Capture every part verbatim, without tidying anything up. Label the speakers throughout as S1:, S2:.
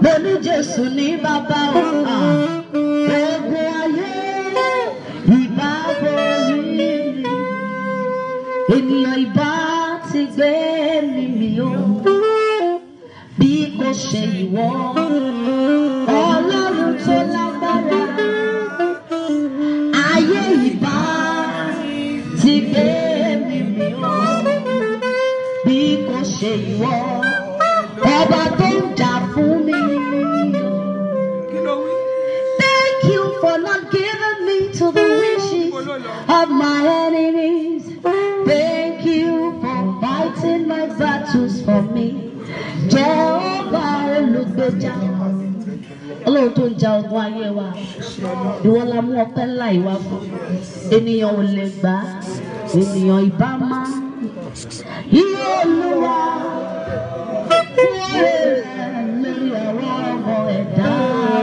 S1: mo ní Jésù ní bàbá o. Gbogbo ayé ìbá borí mi, ènìyàn ìbá ti gbé mi mì o, bí kò ṣe ìwọ Ọlọ́run tó lágbára. Ayé ìbá ti gbé mi mì o, bí kò ṣe ìwọ ọba tó ń jà fún mi. Thank you for not giving me to the wishes of my enemies. Thank you for fighting my battles for me. Jehovah olùgbèjà, Ọlọ́run tó ń jà ogun ayé wa, ìwọ la mú ọpẹ́ ńlá ìwà fún. Ènìyàn ò lè gbà, ènìyàn ìbá má. Iye Olúwa lórí ọwọ́ ọmọ ẹ̀dá,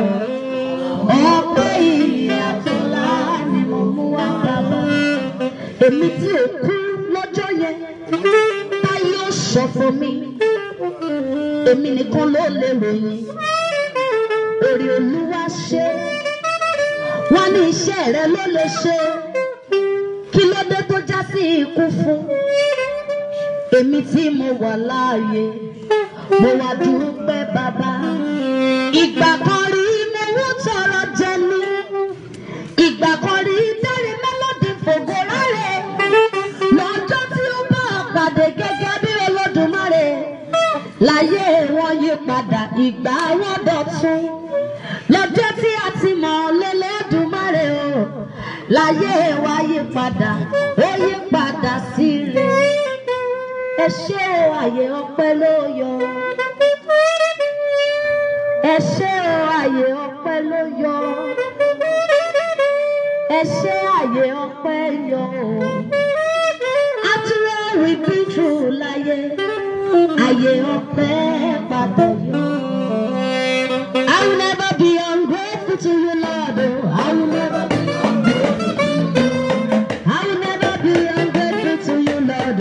S1: ọpẹ́ ìyàtọ̀lá ni mo mú wá bàbá. Èmi tí ò kú lọ́jọ́ yẹn, táyé ó ṣọ̀fọ̀ mi, èmi nìkan ló lè ròyìn. Orí Olúwa ṣe, wọ́n ní iṣẹ́ rẹ ló lè ṣe, kí ló dé tó já sí ikú fún? Èmi tí mo wà láàyè, mo wá dúpẹ́ bàbá. Ìgbà kan rí mo wú tọrọ jẹ ní, ìgbà kan rí Dáre Melody fògo rárẹ̀, lọ́jọ́ tí ó bá pàdé gẹ́gẹ́ bí Olódùmarè, láyé wọn yí padà, ìgbà wọn dọ̀tun. Lọ́jọ́ tí a ti mọ̀ lélẹ́dùmarè o, láyé wa yí padà, ó yí padà sí rere. Ẹ ṣé o, àyè ọpẹ́ ló yọ. Ẹ ṣé o, àyè ọpẹ́ ló yọ. Ẹ ṣé àyè ọpẹ́ yọ. After all we've been through láyé, àyè ọpẹ́ padà yọ. I will never be ungrateful to you, Lord. I will never be ungrateful. I will never be ungrateful to you, Lord.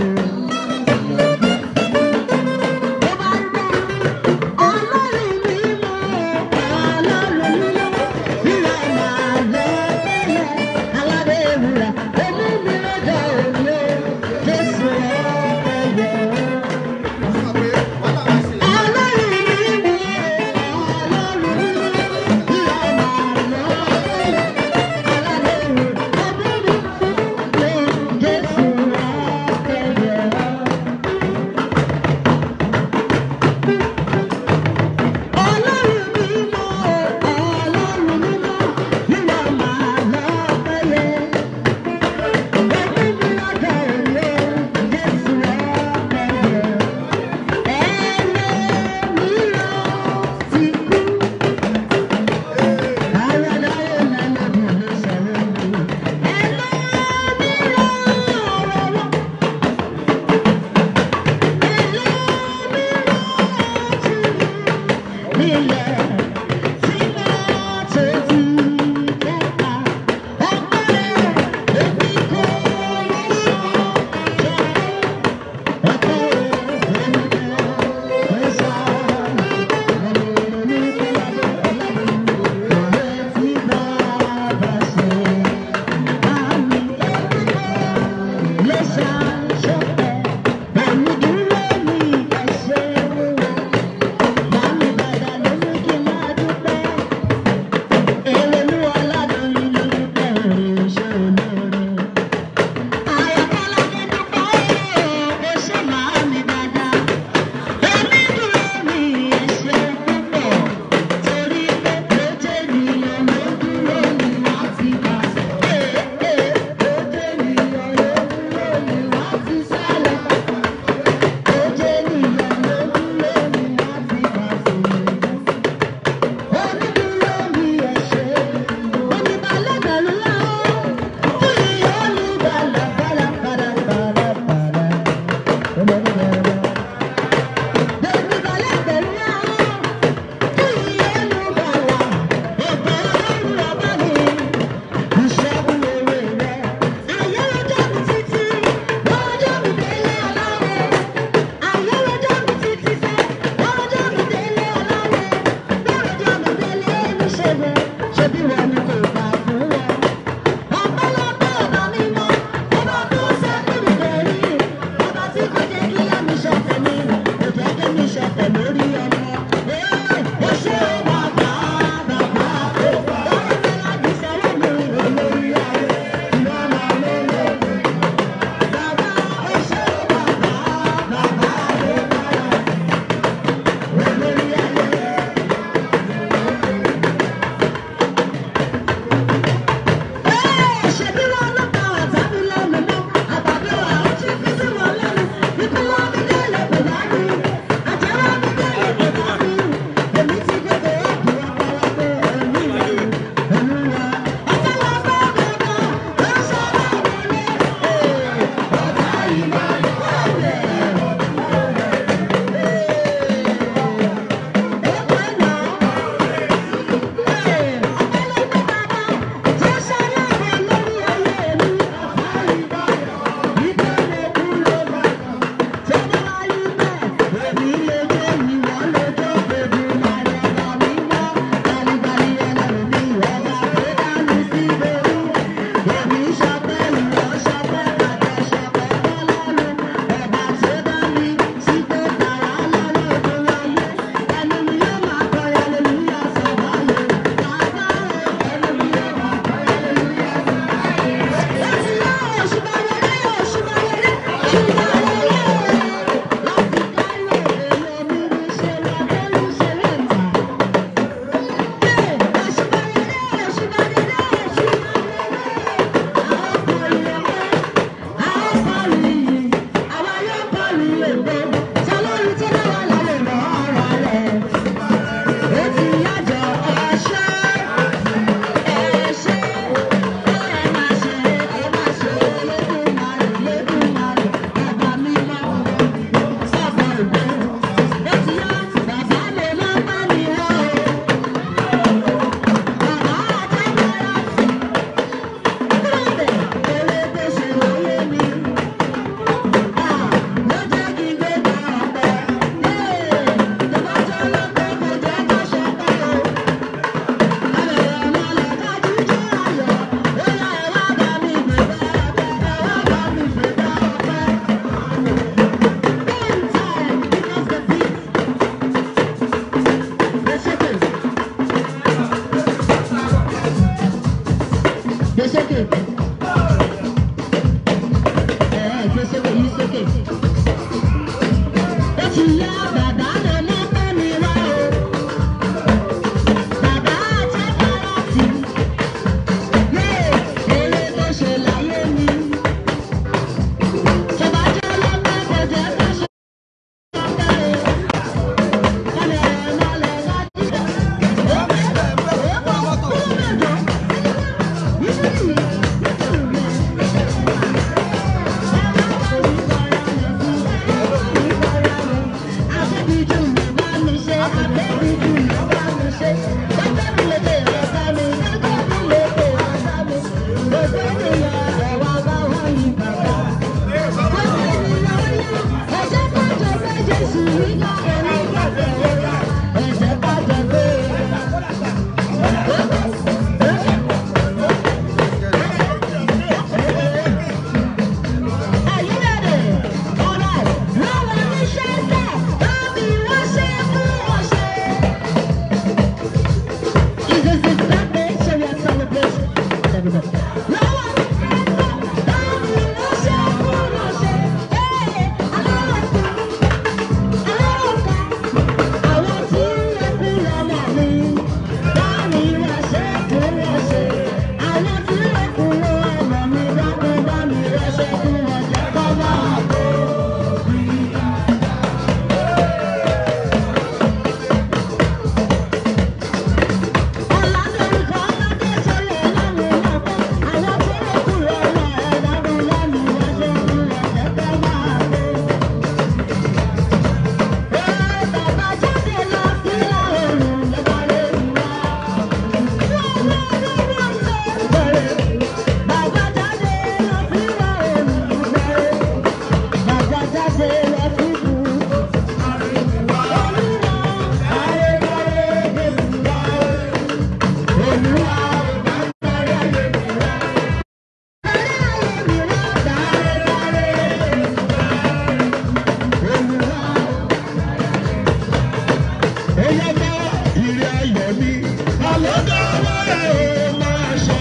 S2: yá bá ìrìn ayọ̀ mi. Àlọ́dọ̀ ọmọ rẹ̀ ó máa ṣe.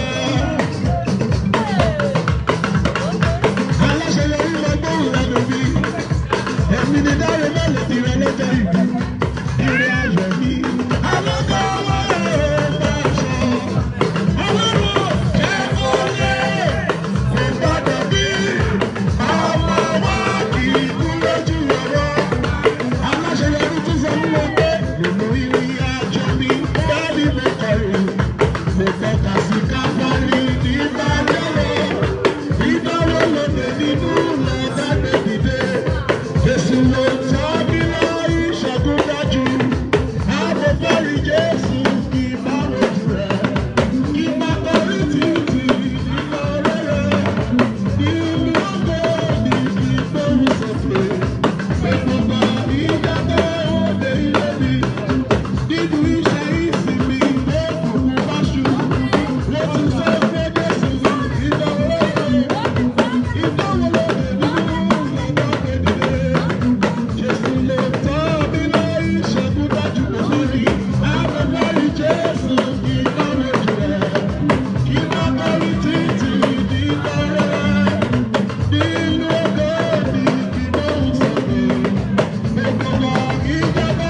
S2: Aláṣeyọrí lọ gbóhùn lẹ́nu mi. Èmi ni dáre mẹ́lẹ̀ ti rẹ lọ́jọ́ ìbí. Ìrìn ayọ̀ mi. Àlọ́dọ̀ ọmọ rẹ̀ ó máa ṣe. Ọlọ́run jẹ́ kó lé. Kò gbọ́dọ̀ bí. Ọmọ wa kì í kú lójú ọ̀rọ̀. Aláṣeyọrí tún sọ fún wọn pé nínú ìrìn àjò mi dábì mo kọ̀rò. Mo tọ́ka sí káfárí ní ìbájọ́lọ́. Ìdánwò lòdì nínú lọ́dá gbèdìde. Jésù ló tọ́ mi lọ ìṣẹ́gun dájú. Àbòbọ̀rì Jésù kì í bá lójú rẹ̀. Kì í bá kọrí títì nípa rere. Nínú ọgọ́ ní kí gbóhùn sókè. Gbogbo ìjọba òde ilé mi. Nínú iṣẹ́ ìsinmi lókùnkùn bá ṣú. Mo ti sọ pé Jésù ìdánwò lóde. Ìdánwò lóde nínú lọ́dọ̀ gbèdìde. Jésù ló tọ́ mi lọ ìṣẹ́gun dájú kò sórí. Àbẹ̀bẹ̀rì Jésù kì í bá lójú rẹ̀. Kì í bá kọrí títì nípa rere. Nínú ọgọ́ ní kí gbóhùn sókè. Gbogbo ìjọba.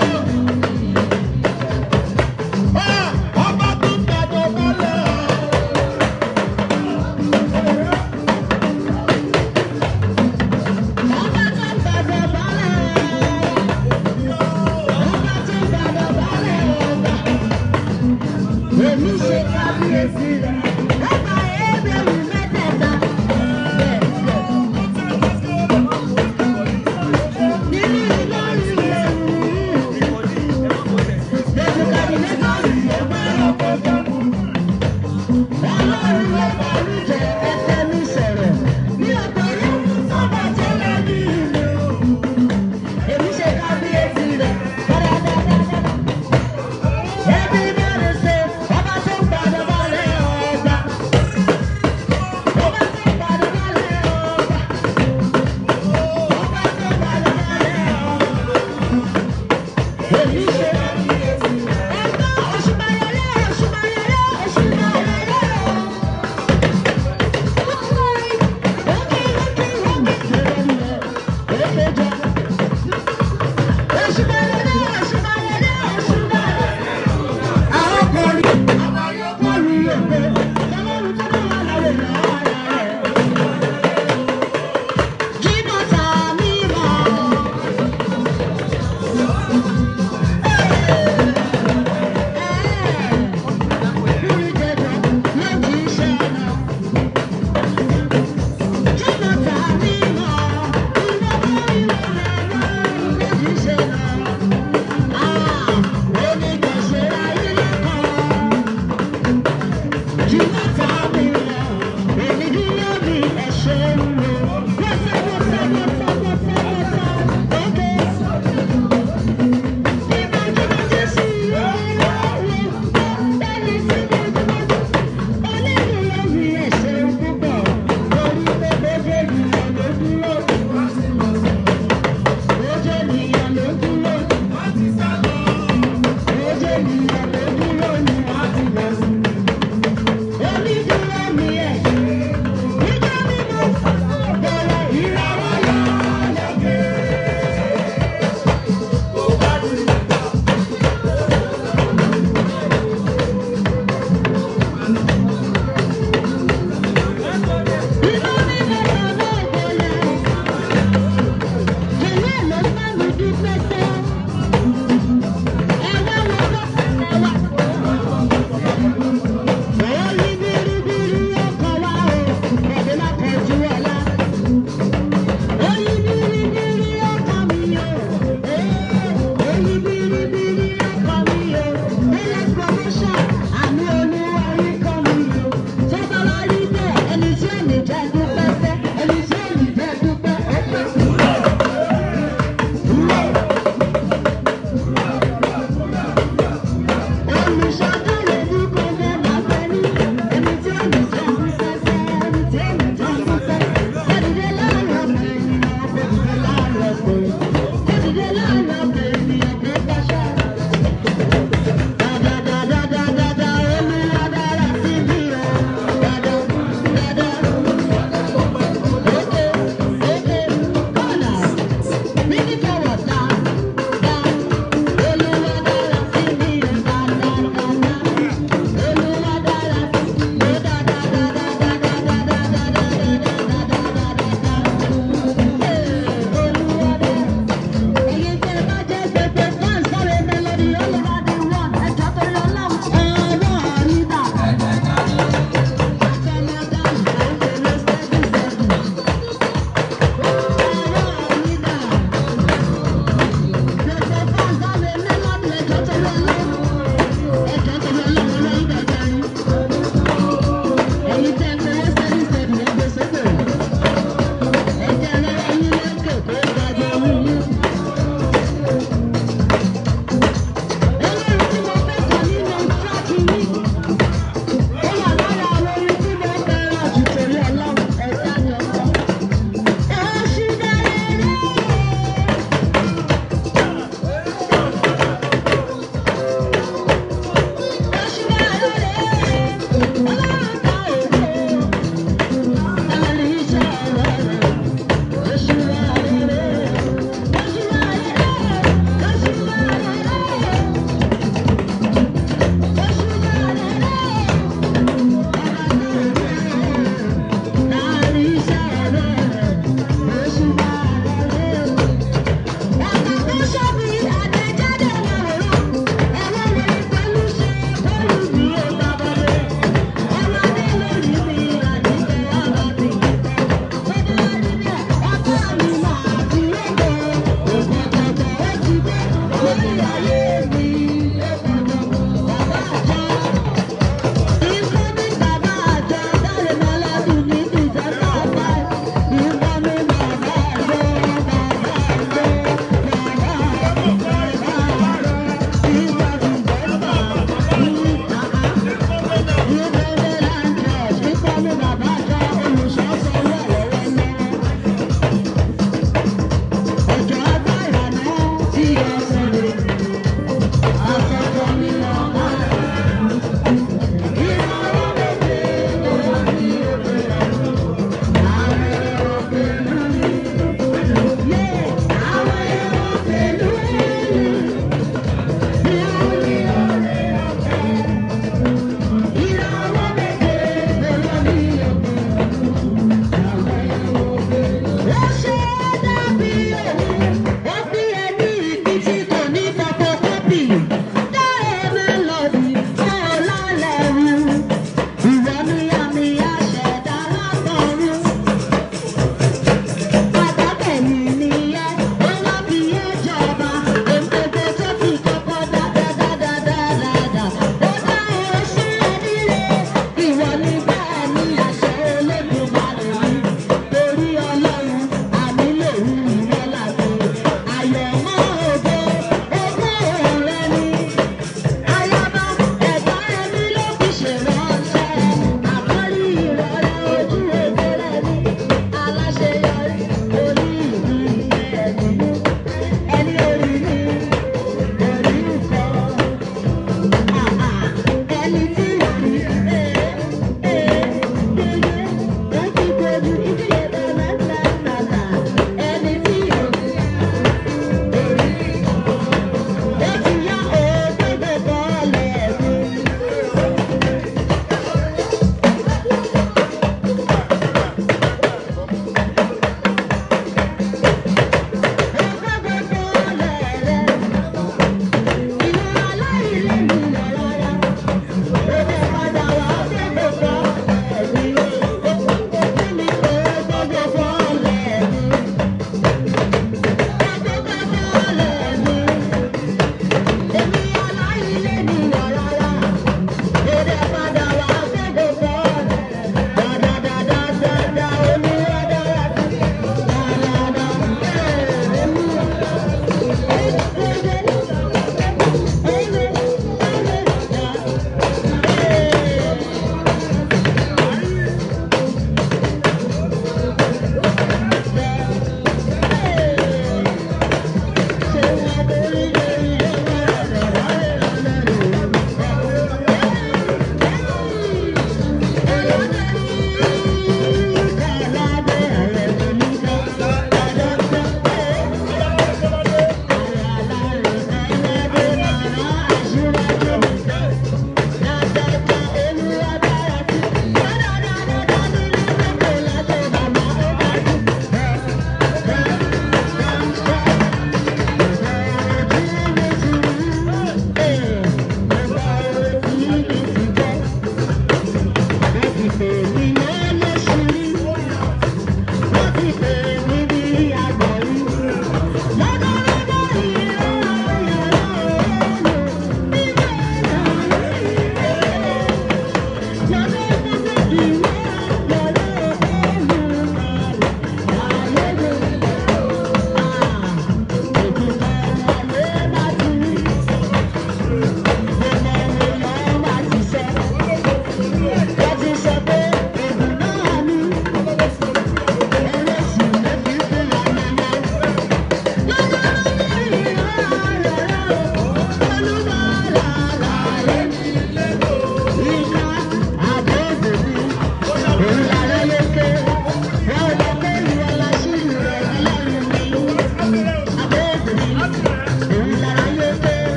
S2: Ah! Ọba tó gbàdọ̀ balẹ̀.
S1: Ọba tó gbàdọ̀ balẹ̀. Ọba tó gbàdọ̀ balẹ̀ ọba. Èmi ṣe kábíyèsí rẹ̀. Ọba Hébérù mẹ́tẹ̀ẹ̀ta. Nínú ìlọrin rẹ̀. Nebukadnésárì ló bá ọkọ̀ jọ̀kú. Ọlọ́run ló parí jẹ ẹsẹ̀ mi sọ̀rọ̀. Bí ọ̀tọ̀ yẹn fún sọ́ba tó lẹ́bí mi o. Èmi ṣe kábíyèsí rẹ̀. Dáadáa. Ẹbí bẹ̀rẹ̀ ṣe ọba tó gbàdọ̀ balẹ̀ ọba. Ọba tó gbàdọ̀ balẹ̀ ọba. Ọba tó gbàdọ̀ balẹ̀ ọba. Èmi ṣe kábíyèsí rẹ̀. Ẹgbẹ́ Òṣùmàrèlé, Òṣùmàrèlé, Òṣùmàrèlé o.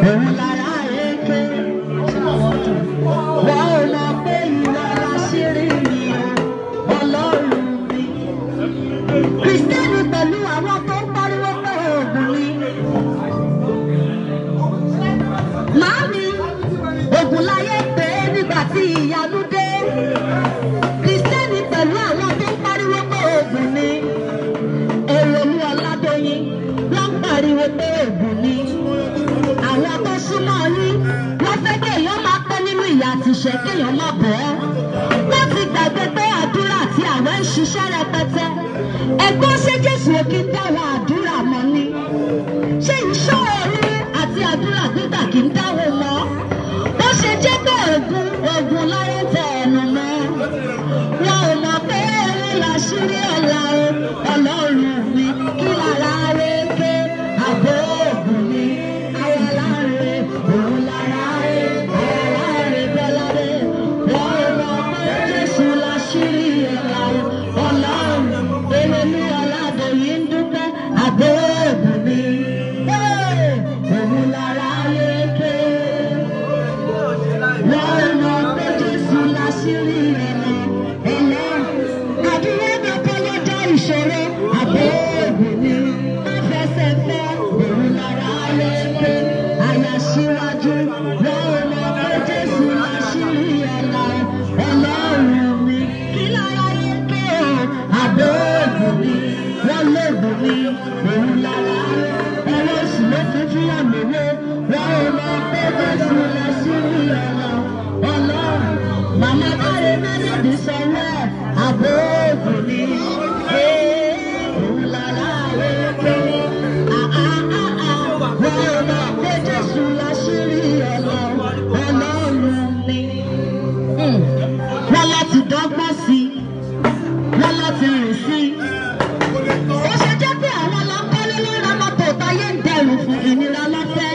S1: òun lára èké. Wọ́n ò mọ̀ pé ìwọ láṣírí mi Ọlọ́run mi. Kristẹni pẹ̀lú àwọn tó ń pariwo pé oògùn ni. Màámi, oògùn láyé pé nígbà tí ìyanu dé. Kristẹni pẹ̀lú àwọn tó ń pariwo pé oògùn ni. Èròlú Ọládóyin ló ń pariwo pé oògùn ni. Àwọn tó súnmọ́ yín wọ́n fẹ́ kéèyàn máa pẹ́ nínú ìyà àtìṣẹ́ kéèyàn má bọ̀ ọ́. Wọ́n ti gbàgbé pé àdúrà àti àwẹ̀ ń ṣiṣẹ́ rẹpẹtẹ. Ẹ̀gbọ́n ṣé Jésù ò kí ń dáwọ́ àdúrà mọ́ ni? Ṣé ìṣọ́ orí àti àdúrà gbígbà kì í dáwọ́ mọ́? Bó ṣe jẹ́ pé oògùn oògùn láyé tẹ ẹnu mọ́. Wọn ò mọ̀ pé eré làṣírí ọ̀la o, Ọlọ́run mi kí lára rẹ̀ ké àbọ̀ oògùn ni. Ayọ̀ láre, òun lára rẹ̀, ọ̀rọ̀ láre bẹ́láre. Wọn ò mọ̀ pé Jésù làṣírí ọ̀la o, Ọlọ́run Èrèlú Ọládóyin ń dúpẹ́ àbọ̀ oògùn ni. Òun lára rẹ̀ ké. Wọ́n mọ̀ pé Jésù láṣírí ọ̀la ẹ̀lẹ́. Àdúrà gbọ́kọ́ ló dá ìṣòro àbọ̀ oògùn ni. Wọ́n fẹsẹ̀ fẹ́ òun lára rẹ̀ ké. Àyà síwájú. Wọ́n mọ̀ pé Jésù láṣírí ọ̀la Ọlọ́run mi. Kí lára rẹ̀ ké o? Àbọ̀ oògùn ni. Wọ́n lóògùn ni. Òun lára rẹ̀. Ẹ̀rọ sì ló fi fúyà lówó. Wọ́n mọ̀ pé Jésù láṣírí ọ̀la Ọlọ́run. Màmá Dáre Mẹ́lẹ́dì sọ wẹ́ àbọ̀ oògùn ni. Òun lára rẹ̀ ké. Wọ́n mọ̀ pé Jésù láṣírí ọ̀la Ọlọ́run ni. Wọ́n láti dọ́gbọ́n sí i. Wọ́n láti rìn sí i. Ó ṣe jẹ́ pé àwọn lọ́kọ́lé ló ra mọ́tò táyé ń dẹrù fún ìnira lọ́fẹ́.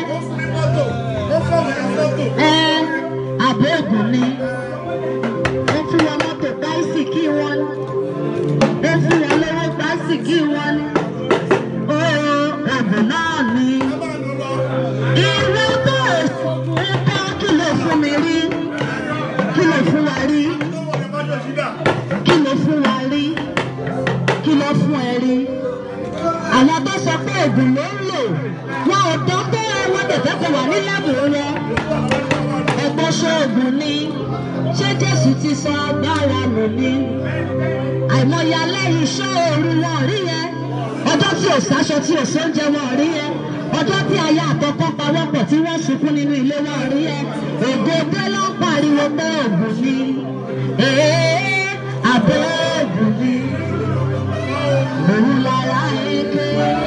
S1: Ẹ àbọ̀ oògùn ni. Ó fún wọn mọ́tò báísì kí wọ́n ní. Ó fún wọn lówó báísì kí wọ́n ní. Ó oògùn náà ni. Ìwé tó ń bá kí ló fún mi rí? Kí ló fún wa rí? Kí ló fún wa rí? Kí ló fún ẹ rí? Àwọn tó sọ pé oògùn ló ń lò, wọn ò tán pé wọ́n tẹ̀fẹ́ kọ wà ní lẹ́bù wọn. Ẹ̀gbọ́n ṣe oògùn ni. Ṣé Jésù ti sọ agbára nù ni? Àìmọye alẹ́ iṣẹ́ òru wọn rí yẹn. Ọjọ́ tí ò sáṣọ tí ò sóúnjẹ wọn rí yẹn. Ọjọ́ tí aya àkọ́kọ́ pawọ́pọ̀ tí wọ́n sunkún nínú ilé wọn rí yẹn. Ògo dé ló ń pariwo pé oògùn ni. Èé àbọ̀ oògùn ni. Òun lára èké.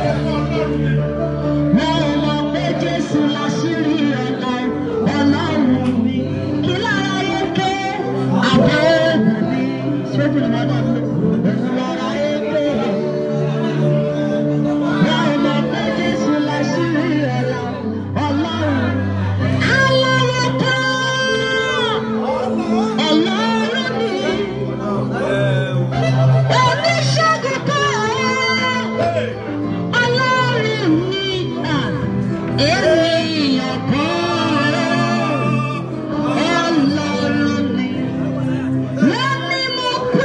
S1: Wọ́n mọ̀ pé Jésù láṣírí ọ̀la Ọlọ́run mi. Kí lára èké? Àbọ̀ oògùn ni. Ṣé kí ni wọ́n náà lò? Òun lára èké. Wọ́n mọ̀ pé Jésù láṣírí ọ̀la Ọlọ́run. Aláyé kan Ọlọ́run mi. Oníṣègùn kan Ọlọ́run mi. Ènìyàn kan Ọlọ́run mi. Wọ́n ní mo kú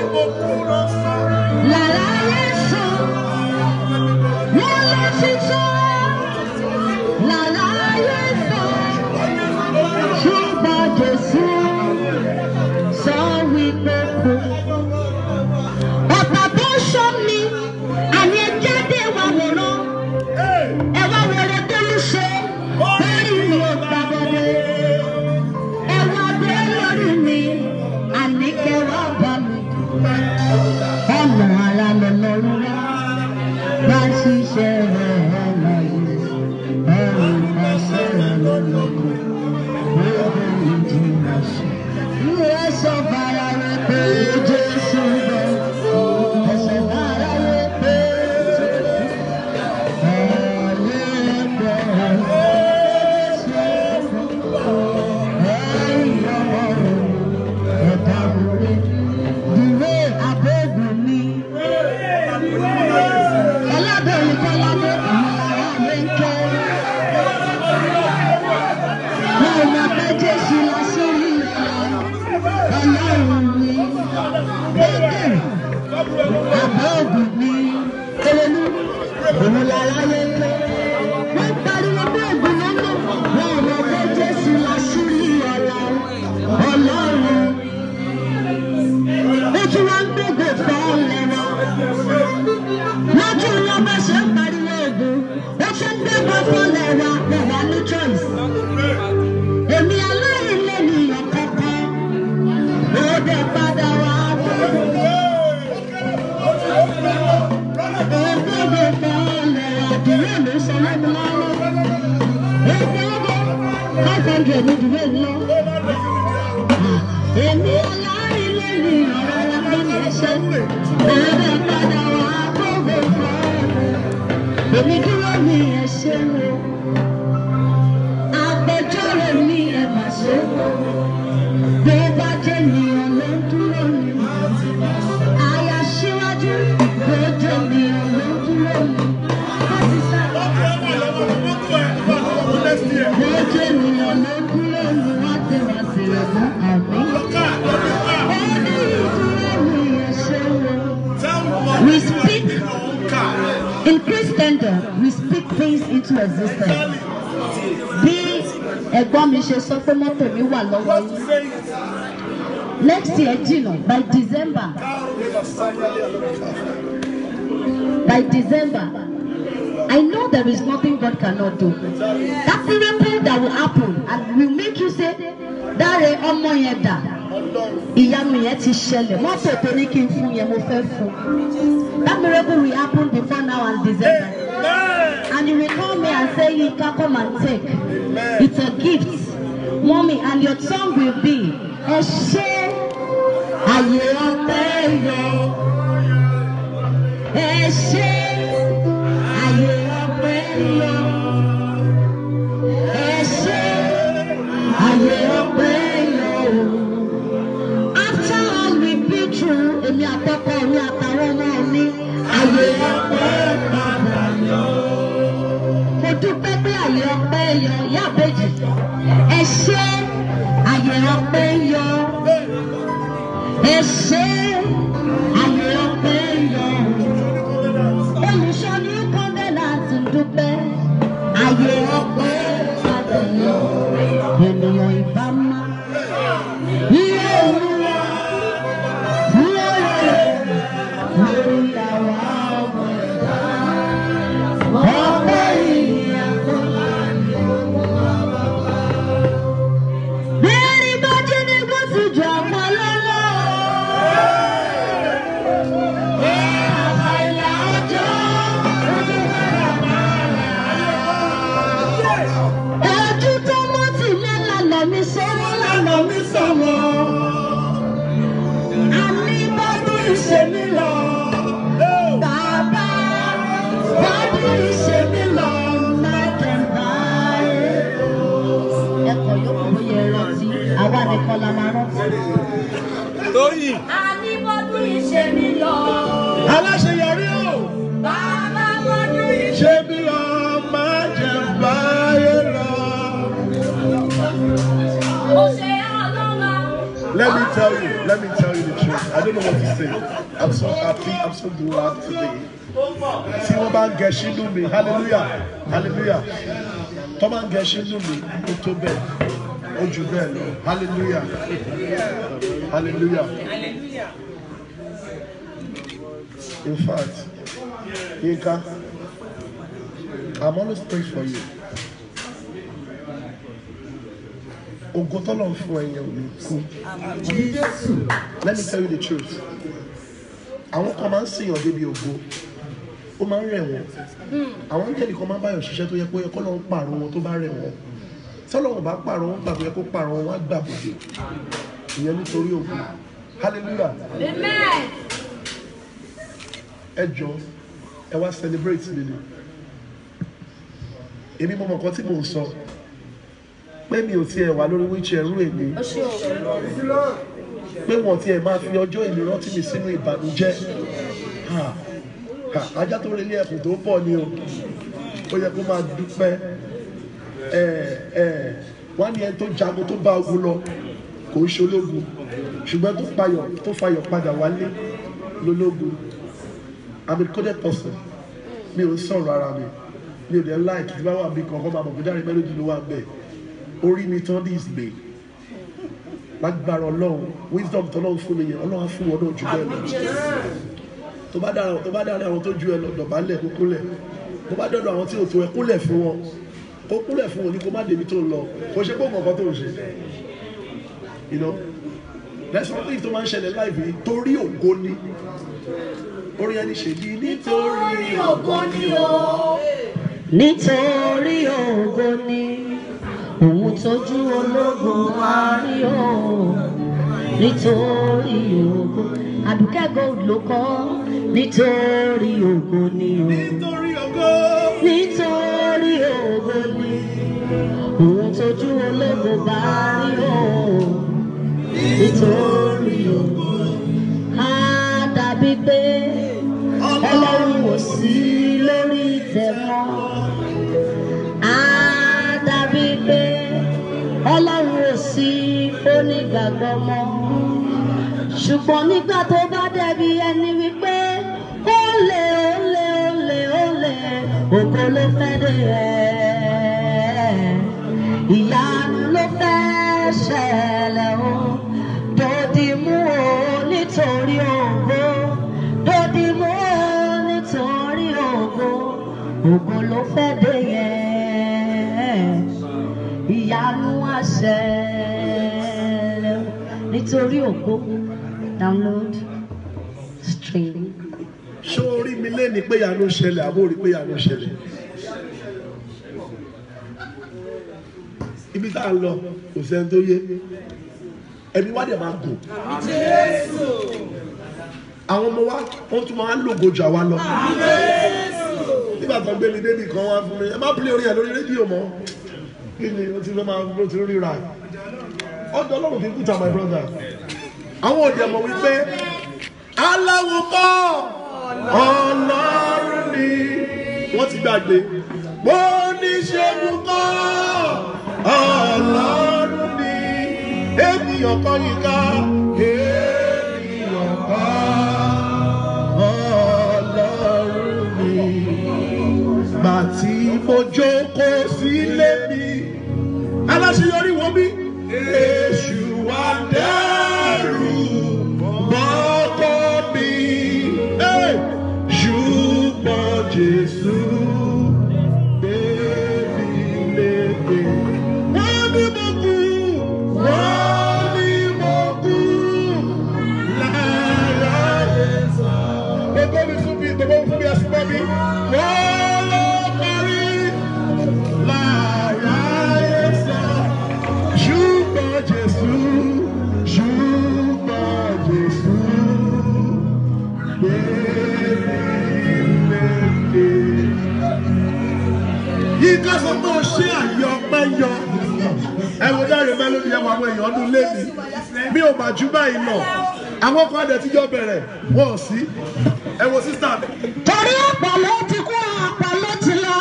S1: lára Jésù. Wọ́n lọ sí tó lára Jésù. Ṣùgbọ́n Jésù sọ wípé kú. Ọ̀pá tó ṣọ́ mi, àní ẹ jáde wá wòrán. Ẹ wá wòrán tó ń ṣe lórí mi. àbọ̀ ògùn ní elélú òun lára yẹ pé wọ́n pariwo pé ògùn lọ́nà wọn ò mọ̀ pé Jésù láṣírí ọ̀la Ọlọ́run ó tún wá ń gbègbè fún lẹ́wọ̀ lójú wọn bá ṣe ń pariwo ògùn ó tún ń gbègbè fún lẹ́wọ̀ lẹ́wọ̀ ní choice èmi aláìlẹ́nìyàn kankan ó dé padà wá five hundred ní ìdúró ìlú èmi aláìlẹ́nìyàn rárá lónìí ẹ̀ṣẹ̀ ẹ̀rẹ́ padà wá gbogbo fún èmi dúró ní ẹ̀ṣẹ̀ wo agbẹjọ́rò ní ẹ̀mà ṣe bí ó bá jẹ́ ènìyàn ló ń dúró ní àyà síwájú bí ó jẹ́ ènìyàn ló ń dúró ní. We speak in Christendom, we speak things into existence. Bí ẹ̀gbọ́n mi ṣe sọ pé mọ́tò mi wà lọ́wọ́ yìí. Next year, Gino, by December, by December, I know there is nothing God cannot do. That miracle that will happen and will make you say, Dare ọmọ yẹn dà. Ìyanu yẹn ti ṣẹlẹ̀. Mọ́tò tó ní kí n fún yẹn mo fẹ́ fún. That miracle will happen before now and December. And you will call me and say, Yinka, come and take. It's a gift. Mommy, and your song will be, Ẹ ṣé ayé ọpẹ́ yọ. Ẹ ṣé ayé ọpẹ́ yọ. Ẹ ṣé ayé ọpẹ́ yọ. After all we've been through, èmi àtọkọ mi àtàwọn ọmọ mi, ayé ọpẹ́ padà yọ. Mo dúpẹ́ pé ayé ọpẹ́ yọ, ìyá àbèjì. Ẹ ṣé ayé ọpẹ́ yọ. Ẹ ṣé ayé ọpẹ́ yọ. Olùṣọ́ ní kọ́ndé láti dúpẹ́. Ayé ọpẹ́ padà yọ. Ènìyàn ìbámu. Iye olúwa. Iye rẹ̀. Lórí àwa ọmọ ẹ̀dá. Ọpẹ́ ìyá tó láàyè ọmọ bàbá. Bẹ́ẹ̀ni bá jí ní gúúsù jù ọmọ lọ́lọ́. Ojú tó mọ́ tì lẹ́lànà mi sọ́wọ́ lànà mi sọ̀wọ́. Àmì bọ́dún ìṣe mi lọ. Bàbá bọ́dún ìṣe mi lọ. Mákẹ́mbà ẹ̀kọ́ yóò kó yẹ rántí. Àwa nìkan la máa rántí.
S2: Tóyìn.
S1: Àmì bọ́dún ìṣe mi lọ.
S2: Aláṣeyọrí o.
S1: Bàbá bọ́dún ìṣe
S2: Ṣé bí ọmọ jẹ báyé lọ? Let me tell you, let me tell you the truth. I don't know what to say. I'm so happy, I'm so glad today. See what man gets into me. Hallelujah. Hallelujah. Come on, get into me. Go to bed. Go to bed. Hallelujah. Hallelujah. In fact, Yinka, I'm always praying for you. Ogotolon fún ẹ̀yin ò ní kú. Let me tell you the truth. Àwọn kan máa ń sèyàn débi ògo. Ó máa ń rẹ̀ wọ́n. Àwọn ń tẹ̀lé kan máa ń báyọ̀ ṣiṣẹ́ tó yẹ kó yẹ kó lọ́n pààrọ̀ wọn tó bá rẹ̀ wọ́n. Tọ́lọ́run bá pààrọ̀ wọn gbàgbé kó pààrọ̀ wọn wá gbà bòde. Ìyẹn nítorí ògo. Hallelujah.
S1: Amen.
S2: Ẹ jọ ẹ wá celebrate mi ni. Èmi mo mọ̀ nǹkan tí mò ń sọ. Pé mi ò tiẹ̀ wà lórí wheelchair rú èmi. Pé wọ́n tiẹ̀ máa fi ọjọ́ ìlú rántí mi sínú ìbànújẹ́. Ajá tó relé ẹkùn tó pọ̀ ni o. Ó yẹ kó máa dúpẹ́. Wọ́n ní ẹni tó jagun tó bá ogun lọ kò ń ṣológun. Ṣùgbọ́n tó fayọ̀ padà wálé. lológun. I'm a coded person. Mi ò sọ̀rọ̀ ara mi. Mi ò dẹ̀ like tí bá wà bí kankan máa mọ̀ pé Dáre Melody ló wà bẹ́ẹ̀. Orí mi tán this day. Lágbára Ọlọ́run, wisdom tọ́lọ́run fún mi yẹn, Ọlọ́run á fún wọn náà jù bẹ́ẹ̀ lọ. Tó bá dára tó bá dára àwọn tó ju ẹ lọ dọ̀bálẹ̀ kó kúnlẹ̀. Tó bá dọ̀dọ̀ àwọn tí ò tó ẹ kúnlẹ̀ fún wọn. Kó kúnlẹ̀ fún wọn ní kó má débi tó ń lọ. Kò ṣe pé nǹkan tó ń ṣe. You know? There's something tó máa ń ṣẹlẹ̀ láìpẹ́ yìí torí ògo ni. Orí ẹni ṣe bí nítorí ògo ni o.
S1: Nítorí ògo ni òun tójú ológun wá rí o. Nítorí ògo Àdùkẹ́ Gold ló kọ́. Nítorí ògo ni o.
S2: Nítorí ògo.
S1: Nítorí ògo ni òun tójú ológun bá rí o. Nítorí ògo á dàbí pé Ọlọ́run ò sí lórí ìtẹ́ mọ́. Á dàbí pé Ọlọ́run ò sí onígbàgbọ́ mọ́. Ṣùgbọ́n nígbà tó bá dẹ̀bi ẹni wípé ó lè ó lè ó lè ó lè ògo ló fẹ́ dé ẹ̀. Ìyanu ló fẹ́ ṣẹlẹ̀ o. Dòdì mú o nítorí ògo. Dòdì mú o nítorí ògo. Ògo ló fẹ́ dé yẹn. Ìyanu á ṣẹlẹ̀ nítorí ògo. Download, stream.
S2: Ṣé orí mi lé ní pé ìyanu ṣẹlẹ̀ àbó rí pé ìyanu ṣẹlẹ̀? Ibi tá a lọ kò sẹ́ni tó yé. Ẹni wá dẹ̀ máa gùn. Àwọn ọmọ wa wọ́n tún máa ń lògo jù àwa lọ. Nígbà tó ń gbé mi débi kan wá fún mi, ẹ má pílé orí ẹ̀ lórí rédíò mọ́. Kí ni o ti fẹ́ máa ló ti ríra? Ọjọ́ Ọlọ́run fi kúta my brother. Àwọn òde ọmọ wípé aláwo kọ́ Ọlọ́run ni wọ́n ti gbàgbé. Mo ní ṣẹ́gun kọ́ Ọlọ́run ni ènìyàn kọ́ yìí ká ènìyàn kọ́ Ọlọ́run ni. Bàtí mo jókòó sílé mi aláṣeyọrí wọ́n bí èṣù wá dẹ́rù bọ́kọ́ mi. Ṣùgbọ́n Jésù gbé mi lékè. Wọ́n ní mo kú, wọ́n ní mo kú lára Jésù. Gbogbo mi fún mi, gbogbo mi fún mi ẹ̀sùn mọ́ mi. Wọ́n lọ parí lára Jésù. Ṣùgbọ́n Jésù, ṣùgbọ́n Jésù gbé mi lékè. Yíká sọ pé o ṣé àyè ọpẹ́ yọ. Ẹ wo Dáre Melody ẹ wo àwọn èèyàn ọdún lébi. Mi ò mà jù báyìí lọ. Àwọn kan adẹ̀ tíjọ́ bẹ̀rẹ̀ wọ́n ò sí. Ẹ wo sísá mi.
S1: Torí ọ̀pọ̀ ló ti kú ọ̀pọ̀ ló ti lọ.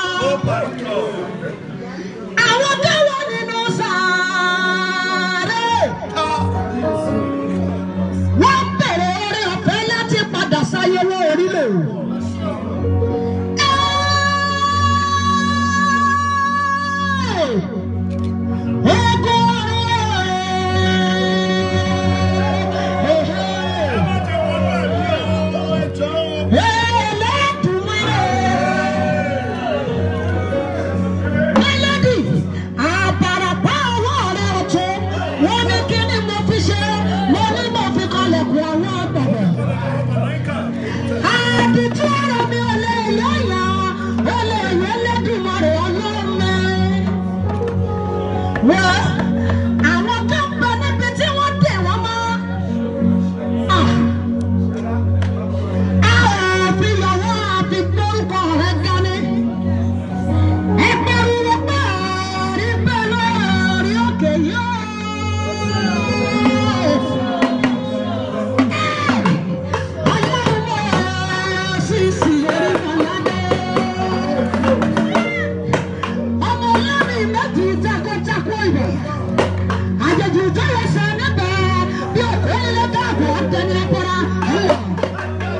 S1: Àwọn tó wà nínú sàárè. Wọ́n bẹ̀rẹ̀ orí ọ̀fẹ́ láti padà sáyé wọ́n orílẹ̀. Àwọn kan bẹ níbi tí wọ́n dè wọ́n mọ́. Àfihàn àti gbórúkọ rẹ̀ gani. Ẹgbẹ́ rúrú pé rí bẹ́ẹ̀ lórí òkè yóò. Ọlọ́run náà sì sì orí ọ̀làdé. Ọmọ ọlọ́rin méjì jákòjákò ibẹ̀. Àjèjì ìjọba ṣe níbẹ̀ bí òkú ilé dáàbò ọ̀tẹ̀ni ẹ̀kọ́ra.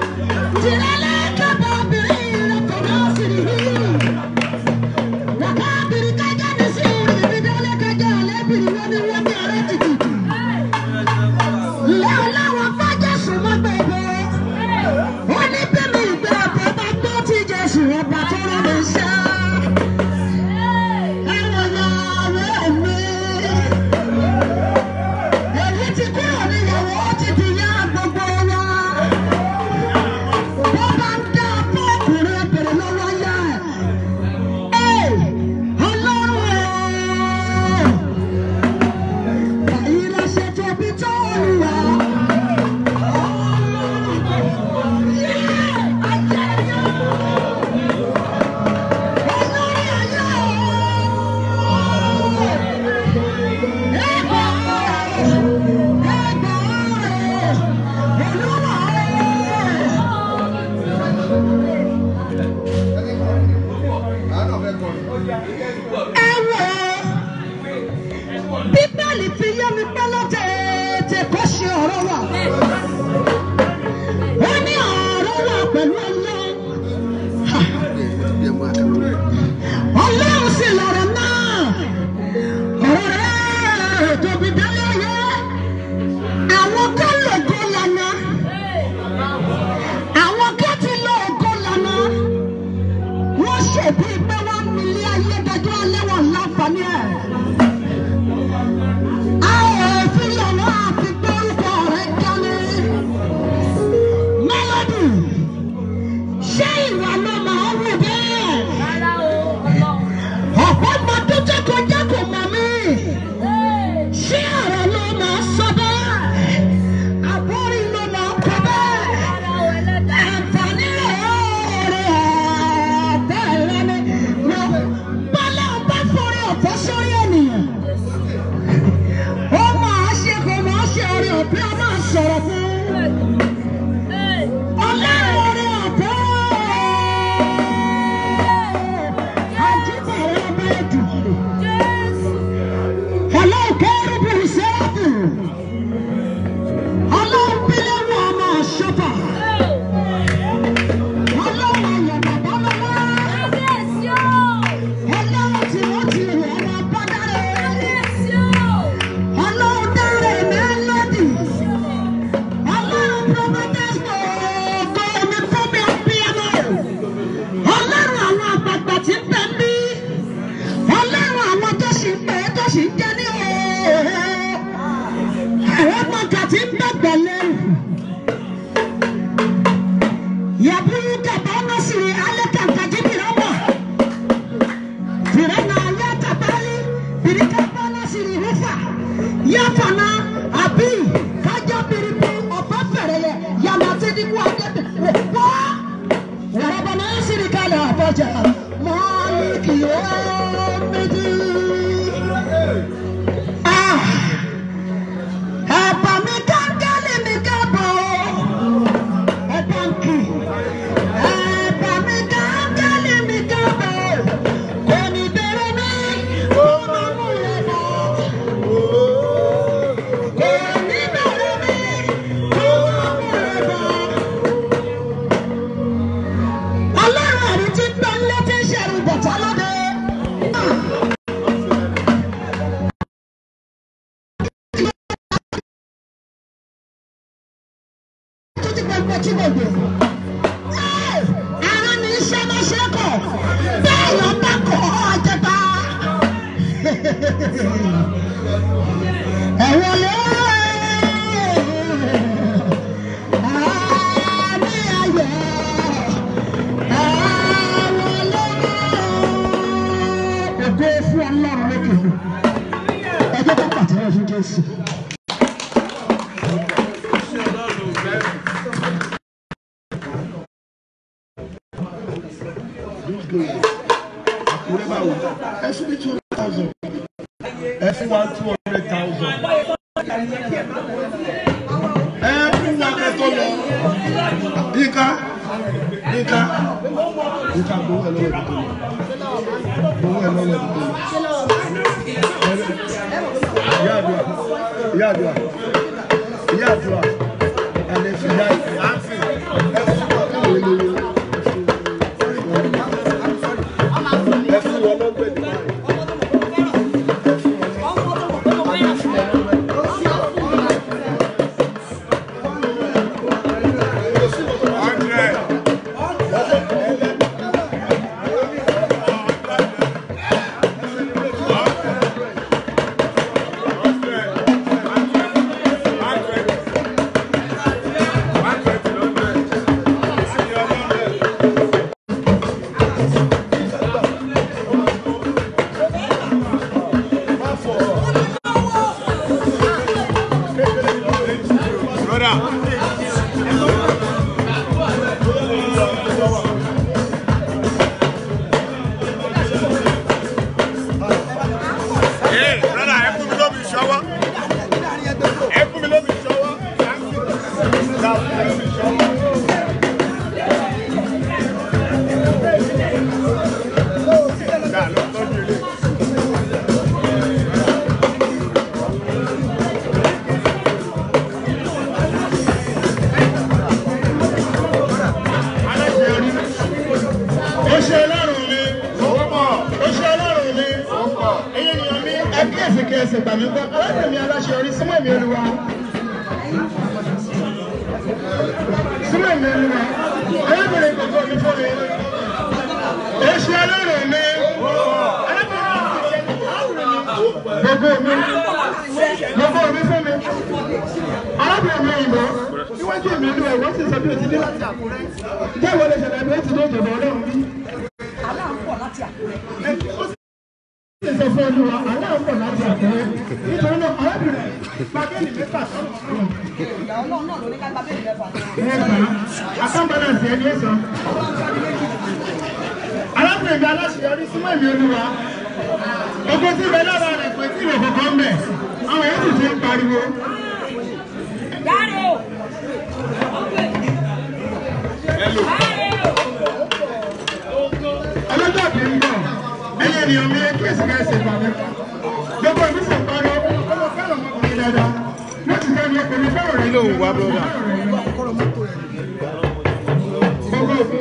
S1: wípé ló tètè kó ṣe ọ̀rọ̀ wà. Wọ́n ní ọ̀rọ̀ wà pẹ̀lú Ọlọ́run. Ọlọ́run sì lọ̀rọ̀ náà. Ọ̀rọ̀ rẹ̀ tóbi dálé ayé. Àwọn kan lògo lànà. Àwọn kan ti lo ògo lànà. Wọ́n ṣèbí pé wọ́n nílé ayé dájọ́ alẹ́ wọn láǹfààní ẹ̀.
S2: kíyèsí kíyèsí gbà mí gbọ́ alábìrin mi aláṣẹ orí súnmọ́ èmi olúwa súnmọ́ èmi olúwa alábìrin gbogbo mi fún mi èsì ọlọ́run mi gbogbo mi gbogbo mi fún mi alábìrin mi ìbò níwájú èmi olúwa ìwọ́n sì sọ bí o ti dé láti Àkúrẹ́ jẹ́ ìwọlé ṣẹlẹ̀ bí o ti dé ìjọba ọlọ́run bí.
S3: aláǹpọ̀ láti Àkúrẹ́.
S2: Sọ fún olúwa aláǹpọ̀ láti Àkúrẹ́ nítorí náà arábìnrin gbàgẹ́lì mẹ́fà sọ́nà ọ̀rọ̀.
S3: ìyá ọlọ́run náà ló ní ká gbàgẹ́lì mẹ́fà.
S2: Mẹ́fà àkànbálànsì ẹni ẹ̀sọ́. Arábìnrin mi aláṣeyọrí súnmọ́ èmi olúwa. Gbogbo tí ìbẹ̀ lára rẹ̀ pé tí ìwé kọ̀ọ̀kan ń bẹ̀ àwọn èèyàn sì ti ń pariwo.
S3: Dáre o.
S2: Ọlọ́jọ́ kì í bọ̀. Ẹyẹ ènìyàn mi kí èsì ká ẹsẹ̀ gbàgbé. Gbogbo ìlú sì ń pariwo ọmọ fẹ́ràn ọmọkùnrin dáadáa. Wọ́n ti sẹ́ni ọkùnrin fẹ́ràn rẹ̀. Ilé òun wá bọ́dà. Gbogbo òfin.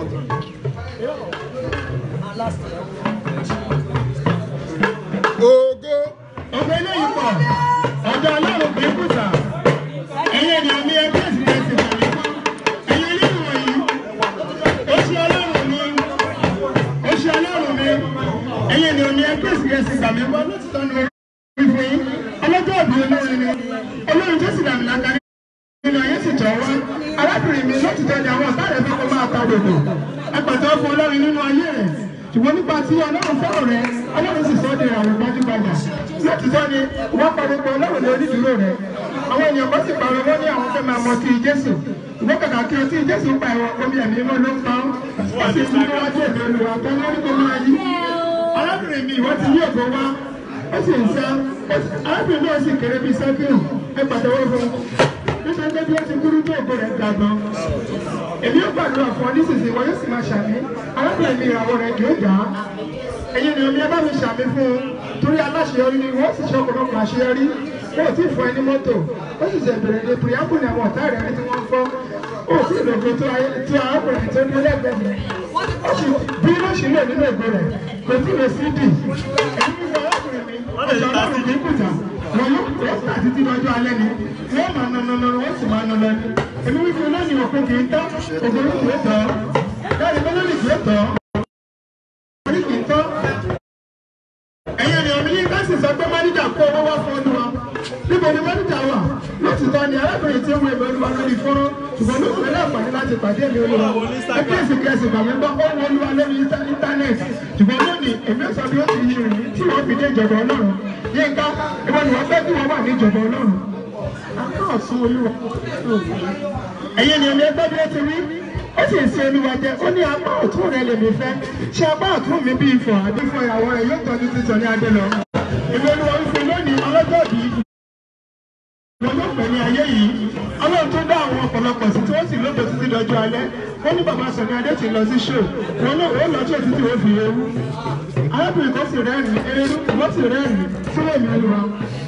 S2: Ògo. Ọmọ eléyìí pọ̀. Ọ̀dọ̀ Ọlọ́run kì í kùtà. Ẹyẹ ènìyàn mi kí èsì ká ẹsẹ̀ gbàgbé. Ẹyẹ eléyìí wọ̀nyí. Ó ṣe Ọlọ́run mi. Ó ṣe Ọlọ́run mi. Ẹyẹ ènìyàn mi kí èsì ká ẹsẹ̀ gbàgbé. Wọ́n ló ti tọ́nu orí fún yín. Ọlọ́jọ́ ọ̀bí olórin ni. Olórin tó sì dàmì lákàrí. Nínú ayé sì tọ̀ wá. Arábìnrin mi lótìtọ́ ni àwọn ọ̀tá rẹ̀ fi kó máa ta gbogbo. Ẹ pàtẹ́ fún Ọlọ́run nínú ayé rẹ̀. Ṣùgbọ́n nípa tí Ọlọ́run fẹ́ràn rẹ̀, Ọlọ́run sì sọ́ di àwọn gbajúgbajà. Lótìtọ́ ni wọ́n pa gbogbo Ọlọ́run ní onídùúró rẹ̀. Àwọn ènìyàn kan sì pàrọ̀ wọ́n ní àwọn fẹ́ máa mọ ti Jésù. Ìwọ́n kàkà kí ọtí Jésù pa ẹ̀rọ omi ẹ̀mí mọ́ ló ń pa ọ́. Wọ́n sì tún níwájú èdè Olúwa tó ní orí kó máa yí. Arábìnrin mi ìwọ́n ti yí ògo wá. Ó sì ń sá. Arábìnrin náà sì kéré bíi sẹ́kìrù. Ẹ pàtẹ́wọ́ fún un. Nítorí pé bí ó ti kúrú tó ògo rẹ̀ ga gan. Èmi yóò gbàdúrà fún ọ nísinsìnyí wọn yóò sì máa ṣàmì. Arábìnrin mi ìràwọ̀ rẹ̀ yóò dá. Ẹ̀yin ni omi ẹ bá mi ṣàmì fún un. Torí aláṣeyọrí ni wọ́n sì ṣe ọ̀pọ̀lọpọ̀ àṣeyọrí. Wọ́n ò tí ì fọ ẹni mọ́tò. Ó sì ṣe bẹ̀rẹ̀ ní pìrìyàpù ní àwọn ọ̀tá rẹ̀ tí wọ́n fọ́. Ó sì lògbò tó arákùnrin tó ní ẹlẹ́gbẹ̀ẹ́. Ó sì bí ló ṣì lò nínú ògo rẹ̀. Kò tí ì lè sí dì. Ẹ̀yin ni arákùnrin mi. Ọ̀sán ọlọ́run kì í kùtà. Wọ́n yóò wọ́n sì àti títí lọ́jọ́ alẹ́ ni. Wọ́n máa nà nà nà wọ́n sì máa nà nà ni. Èmi wípé lónìí òkú kì í tán. Ògùn kì í tán. Káyọ̀ pé lónìí kì í tán. Orí kì í tán. Ẹ̀yin ni omi yín bá sì sọ pé máníjà kó owó wá fún Olúwa. Níbo ni máníjà wà? Lótìtọ́ ni arábìnrin tí ó ń wo èmi Olúwa lórí fọ́nrán. Ṣùgbọ́n ló fẹ́ láǹfààní láti pàdé èmi Olúwa. Ẹ kí èsì kẹsì bàmí gbọ́ ó wọ Olúwa lórí íńtánẹ́ẹ̀tì. Ṣùgbọ́n lónìí èmi sọ bí ó ti yí rìn tí wọ́n fi dé ìjọba Ọlọ́run. Yínká ìwọ ni wọ́n fẹ́ kí wọ́n wà ní ìjọba Ọlọ́run. Apá ọ̀tún Olúwa. Ẹ̀yin ni omi ẹgbẹ́ bí ó ti rí. Ó sì ń ṣe Olúwa jẹ, ó ní apá ọ̀tún rẹ̀ lèmi fẹ́. Ṣé apá ọ̀tún mi bí ifọ̀ àbí fọ ìyàwó rẹ̀ yóò tọ́jú títọ́ ní adé lọ. Ìwé Olúwa ń fi lónìí ọlọ́jọ́ bíi wọn yóò pè ní ayé yìí. Ọlọ́run tó dá àwọn ọ̀pọ̀lọpọ̀ sí tí wọ́n sì lóde títí lọ́jọ́ alẹ́. Wọ́n ní bàbá Sọ̀ni Adé ti lọ sí ṣó. Wọn náà ó lọ́jọ́ títí ó fi ewu. Arábìnrin kan sì rẹ́rìn-ín, erérú wọ́n sì rẹ́rìn-ín sílẹ̀ mi Olúwa.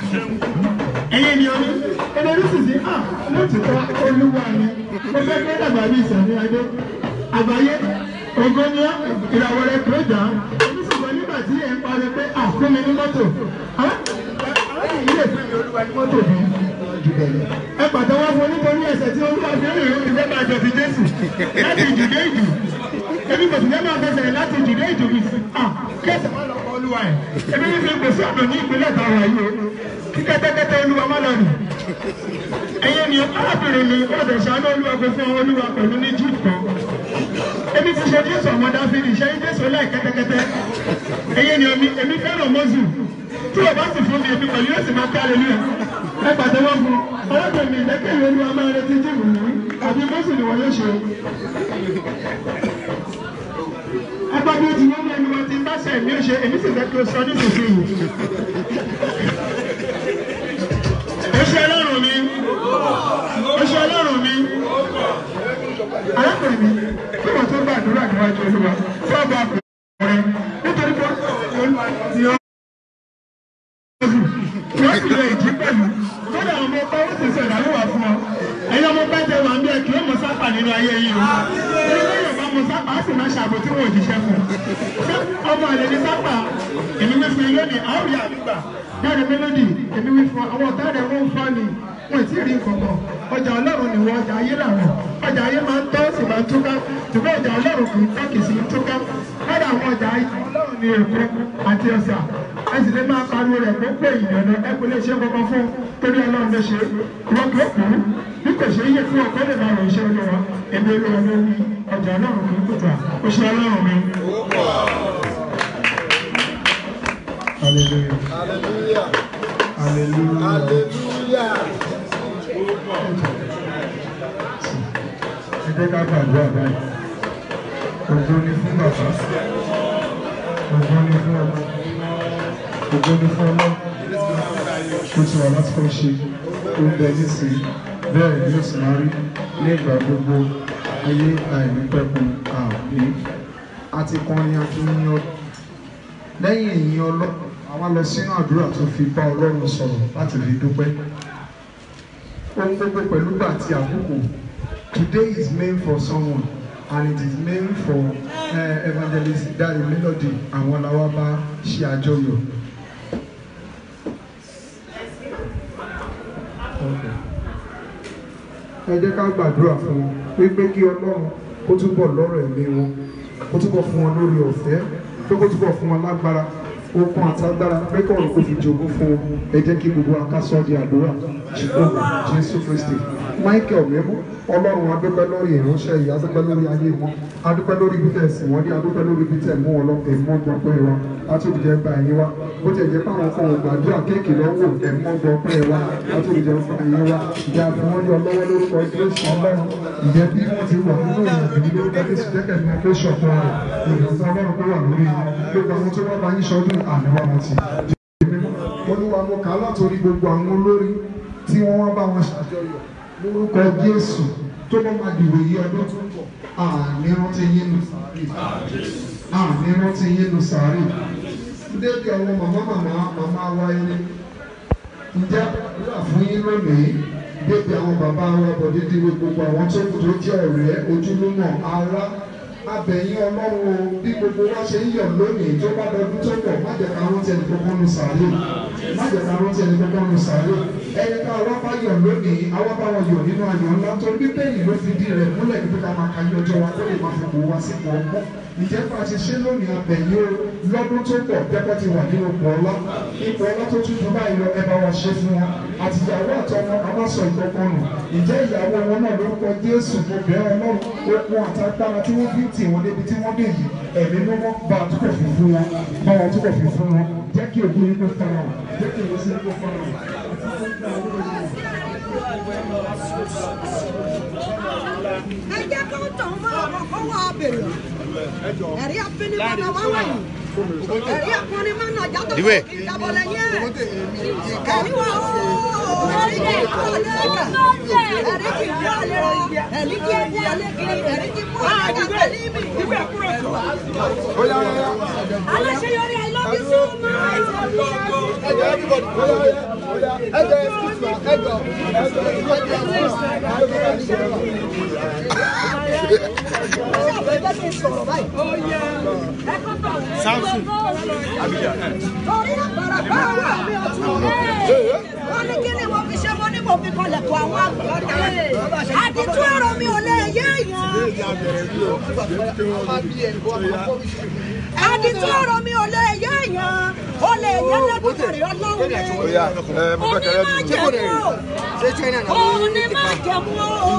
S2: Ẹ̀yin ni orí, elérú sì sí, à lótìtọ́ Olúwa ni. Mo fẹ́ gbé dàgbà bí Sọ̀ni Adé. Àgbáyé, ògo ni ìràwọ̀ rẹ̀ kúrò jà. Oníṣègùn nígbà tí ẹ̀ ń parí pé à fún mi ní mọ́tò. Arábìnrin yìí lè fún mi Olúwa ní mọ́tò bí. Ẹ pàtẹ́wọ́ fún nítorí ẹsẹ̀ tí Olúwa fi ń rìn ìwé máa jọ ti Jésù láti ìjùdé ìjù. Ebi kò sì ní máa fẹsẹ̀ láti ìjùdé ìjù bí sí. Kí ẹsẹ̀ máa lọ kọ Olúwa ẹ̀. Ebi ní fi gbèsè ọ̀dọ̀ ní ìpínlẹ̀ tàwa yìí o. Kí kẹ́tẹ́kẹ́tẹ́ Olúwa má lọ rìn. Ẹ̀yin ni arábìnrin mi ó lè ṣàánú Olúwa kó fún Olúwa pẹ̀lú ní jíìpù kan. Ebi ti ṣe Jésù ọmọ Dáfídì ṣe Jésù láì kẹ́tẹ́kẹ́tẹ́. Ẹ̀yin ni èmi fẹ́ràn Mósù. Tí o bá sì fún mi èmi pẹ̀lú yóò sì máa ká lórí ẹ̀. Ẹ pàtẹ́wọ́ fún ọlọ́dún mi ìdẹ́kẹ̀lé Olúwa máa retí jíìpù ní àbí Mósù ni wọ́n yóò ṣe. Ẹgbẹ́ bí o ti wọ́n mú ẹni wọn ti ń bá ṣe èmi ó ṣe èmi sì fẹ́ kí o sọ nísinsìnyí. Ó ṣe Ọlọ́run mi. Ó ṣe Ọlọ́run mi. Arákùnrin mi, kí wọ́n tó gbàdúrà níwájú Olúwa, fún ọba ọkùnrin nítorí pé Olúwa ni ó wọ́n sì lè jí pẹ̀lú. Kódà ọmọ ọba ó sì sọ ìdálówà fún ọ. Ẹ̀yin ọmọ bá jẹ wà ń bí ẹ kì í mọ sápà nínú ayé yìí o. Ẹni lẹ́yìn ọba ọmọ sápà á sì máa ṣàbò tí wọn ò jíṣẹ́ fún ọmọ àlè ní sápà èmi wí fún ilé ní àwọn ìyá àdúgbà dáre mélòdì èmi wí fún àwọn ọ̀tá rẹ̀ wọ́n ń fọ́ ni wọn ì tí ì rí nǹkan kan ọjà ọlọ́run ni wọ́n ọjà ayé làwọn ọjà ayé máa ń tọ́ sì máa ń túká ṣùgbọ́n ọjà ọlọ́run kì í tọ́ kì í sì ń túká lọ́dọ̀ àwọn ọjà ọlọ́run ní èkó àti ọ̀sà ẹ sì lè máa pariwo rẹ̀ kó pé ìyànà ẹ kò lè ṣe kankan fún torí ọlọ́run ló ṣe wọ́n kì í kú bí kò ṣe yẹ fún ọkọ lè máa rò iṣẹ́ olúwa ẹbí olúwa ló wí ọjà ọlọ́run kì í kùtà ó ṣe ọlọ́run mi. Hallelujah.
S4: Hallelujah.
S2: Hallelujah.
S4: Hallelujah.
S2: Ẹ jẹ́ ká gbàdúrà báyìí. Ògo ni fún bàbá. Ògo ni fún ọmọ. Ògo ni fún ọmọ. Ó ti wà láti kọ́ ṣe oúnjẹ nísìnyí. Bẹ́ẹ̀ ni ó sì máa rí ní ìgbà gbogbo ayé àìnípẹ̀kun àmì. A ti kọrin akínyìn ọdún. Lẹ́yìn ìyìn ọlọ́run, àwa lọ sínú àdúrà tó fi bá ọlọ́run sọ̀rọ̀ láti fi dúpẹ́. Ohun gbogbo pẹ̀lú gbà àti àkókò. Today is meant for someone and it is meant for uh, evangelist Dare Melody àwọn làwa bá ṣe àjọyọ̀. Ẹ jẹ́ ká gbàdúrà fún wọn wípé kí ọlọ́run kó túbọ̀ lọ́rọ̀ ẹ̀mí wọn, kó túbọ̀ fún wọn lórí ọ̀fẹ́, pé kó túbọ̀ fún wọn lágbára, okun àtagbára, pé kọ̀ọ̀rọ̀ kó fi jogún fún wọn. Ẹ jẹ́ kí gbogbo akásọ́ di àdúrà Jehova Jésù Kristi. Michael Mẹ́mú, ọlọ́run adúpẹ́ lórí ìránṣẹ́ yìí, adúpẹ́ lórí ayé wọn, adúpẹ́ lórí ibi tẹ̀ sìn wọ́n dé, adúpẹ́ lórí ibi tẹ̀ mú wọn lọ, ẹ̀mọ́ gbọ́pẹ́ wa, atúbìjẹ́ gba ẹ̀yìn wa, bó ti jẹ́ pàwọn kan ò gbàdúrà kéèkì lọ́wọ́ ẹ̀mọ́ gbọ́pẹ́ wa, atúbìjẹ́ gba ẹ̀yìn wa, ìjà fún wọn ní ọlọ́wọ́ lórúkọ Jésù ọlọ́run, ìjẹ́ bí wọ́n ti wà nínú ìrìnàjò lórúkọ Jésù jẹ́kẹ̀ ní ọkọ̀ ṣọ̀kan rẹ̀, ìrìnàjò ọlọ́run kó wà lórí gbogbo àwọn tó wá bá yín ṣọdún àníwá wọn ti. Olúwa mo kà á látòrí gbogbo àwọn olórí tí wọ́n wá bá wọn ṣàjọyọ̀ lórúkọ Jésù tó bá máa dìbò yí ọdún tó ń bọ̀ àní rántí yín nù sàárè àní rántí yín nù sàárè débi àwọn màmá màmá màmá wa ẹni ǹjẹ́ àdúrà fún yín lónìí débi àwọn bàbá wa bọ̀ dídí gbogbo àwọn tó kù tó jẹ́ ọ̀rẹ́ ojúlùmọ̀ ará abẹ̀yìn ọlọ́run bí gbogbo wa ṣe ń yọ̀ lónìí tó bá dọdún tó pọ̀ má jẹ́ ká rántí ẹnì kankan nù sàárè má jẹ́ ká rántí ẹnì kankan nù sàárè ẹni ká wá bá yọ̀ lónìí àwa bá wọn yọ̀ nínú ayọ̀ ńlá tó bíbélì ló fi di rẹ̀ múlẹ̀ níbi ká máa ka yọ ọjọ́ wa kó lè máa fi kó wa sí pọ̀ ọmọ ìjẹ́pà ti ṣe lónìí abẹ̀yìn o lọ́dún tó pọ̀ pẹ́pẹ́ ti wà nínú ipò ọlá ipò ọlá tó tún dùn báyìí lọ ẹ bá wa ṣe fún wọn àti ìyàwó àtọmọ àmásọ ìkọkàn nù ìjẹ́ ìyàwó wọn náà lórúkọ Jésù mo bẹ̀ ọlọ́run okun àtagbára tí wọ́n fi tì wọ́n débi tí wọ́n dé yìí ẹ̀mí mímọ́ bá a túbọ̀ fi fún wọn bá wọn túbọ̀ fi fún wọn jẹ́ kí ògùn yín kó fara wọn jẹ́ kí ìwé sí kó fara wọn.
S3: ẹ jẹ́ kó tàn mọ́ ọmọ kó wá bèrè ẹ̀rí àfinimọ́nà wá wáyé ẹ̀rí àfinimọ́nà jàdọ̀ kí ìjábọ̀ lẹ́yìn ẹ̀ ẹ̀rí wà ó ẹ̀rí kì í kọ́ lẹ́ẹ̀kà ẹ̀rí kì í kọ́ lẹ́ẹ̀kà ẹ̀rí kì í kọ́ lẹ́ẹ̀kà ẹ̀rí kì í kọ́ lẹ́ẹ̀kà pẹ̀lú mi. aláṣeyọrí I love you so much.
S4: Ẹjọ́ everybody, ẹjọ́ excuse me, ẹjọ́
S2: Samson Abija.
S3: Orí àgbàrá bá wà mí ọtún. Wọ́n ní kí ni mo fi ṣe mo ní mo fi kọlẹ̀ kó àwọn àgbàlagbà. Àdìtú ẹ̀rọ mi ò lè yé èèyàn. Àdìtú ẹ̀rọ mi ò lè yé èèyàn. Ó lè yé lẹ́kùnrin ọlọ́run ni. Ó ní má jẹ̀mú o. Ó ní má jẹ̀mú o.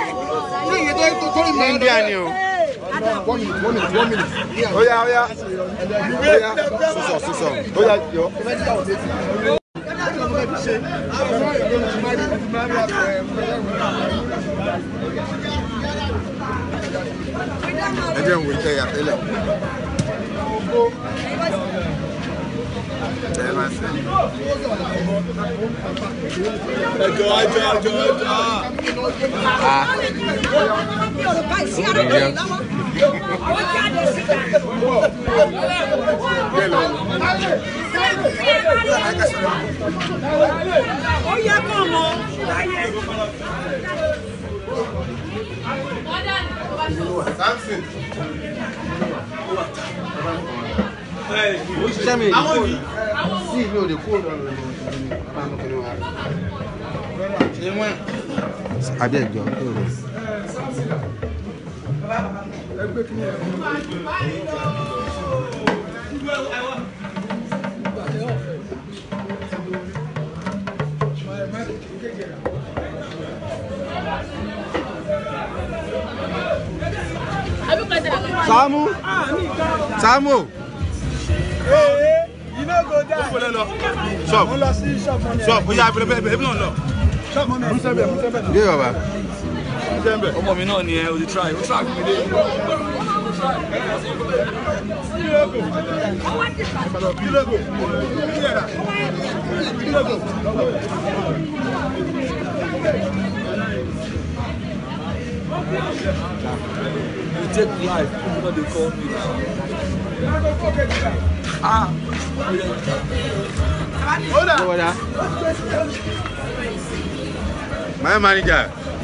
S4: India ni o. One minute, one minute, one minute. Oya, oya. Oya, sísọ, sísọ. Oya, yọ. Ẹ jẹ́ ìwé tẹ̀yà tẹ́lẹ̀.
S2: Ẹjọ́, ẹjọ́, ẹjọ́, ẹjọ́.
S3: Ó yẹ kọ́ mọ́.
S4: Samson.
S2: òṣìṣẹ́ mi èdè kóòdù sí mi ò lè kóòdù ọ̀rọ̀ àbí ẹ̀jọ̀ kóòdù. Samu Samu
S5: Hey, you know go down.
S2: Shop. Shop. Ó yá bẹ̀rẹ̀ bẹ̀rẹ̀ bẹ̀rẹ̀ náà lọ.
S5: Shop mo na. Musembe, Musembe.
S2: Gé baba.
S5: Musembe.
S6: Ọmọ mi náà ni ẹ o ti try. O try mi dé.
S5: Kilogo. Kilogo. Kilogo.
S6: You take life. People know they call me now. Ah.
S5: Hold on.
S2: My manager.